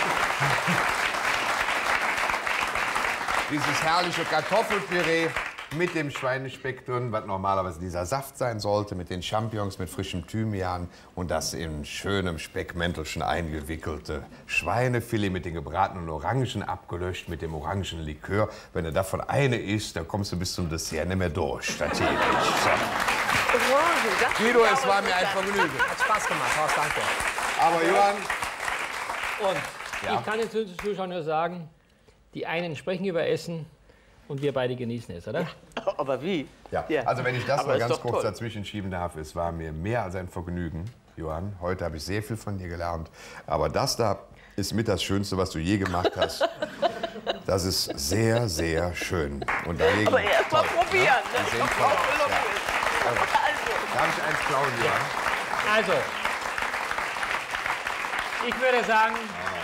C: Dieses herrliche Kartoffelpüree mit dem Schweinespeck drin, was normalerweise dieser Saft sein sollte, mit den Champignons, mit frischem Thymian und das in schönem Speckmäntelchen eingewickelte Schweinefilet mit den gebratenen Orangen abgelöscht mit dem Orangenlikör. Wenn du davon eine isst, dann kommst du bis zum Dessert nicht mehr durch. Das geht nicht. So. Guido, es war mir ein Vergnügen.
D: Hat Spaß gemacht, Horst, danke.
C: Aber Johann,
A: Und
C: Ja.
A: ich kann den Zus- Zuschauern nur sagen, die einen sprechen über Essen und wir beide genießen es, oder?
B: Aber wie?
C: ja.
B: Ja.
C: Also wenn ich das
B: Aber
C: mal
B: ist
C: ganz
B: doch
C: kurz
B: toll.
C: dazwischen schieben darf, es war mir mehr als ein Vergnügen, Johann. Heute habe ich sehr viel von dir gelernt. Aber das da ist mit das Schönste, was du je gemacht hast. Das ist sehr, sehr schön. Und dagegen,
B: Aber erst mal
C: toll,
B: probieren.
C: ne?
B: Ne?
C: Die sehen toll aus, ja. Also, darf ich eins klauen, Johann?
A: Also, ich würde sagen,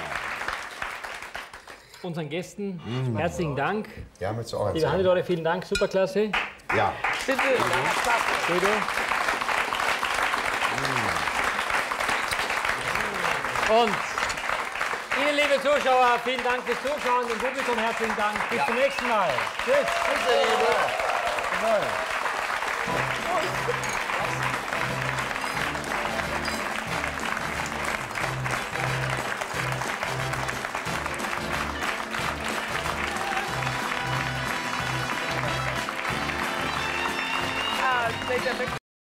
A: unseren Gästen herzlichen Dank.
C: Ja, möchtest du auch eins
A: Liebe
C: haben?
A: Hannelore, vielen Dank, superklasse.
C: Ja.
B: Bitte.
A: Guido. Und Ihnen, liebe Zuschauer, vielen Dank fürs Zuschauen. Dem Publikum herzlichen Dank. Bis zum nächsten Mal. Tschüss.
B: Ah, Peter,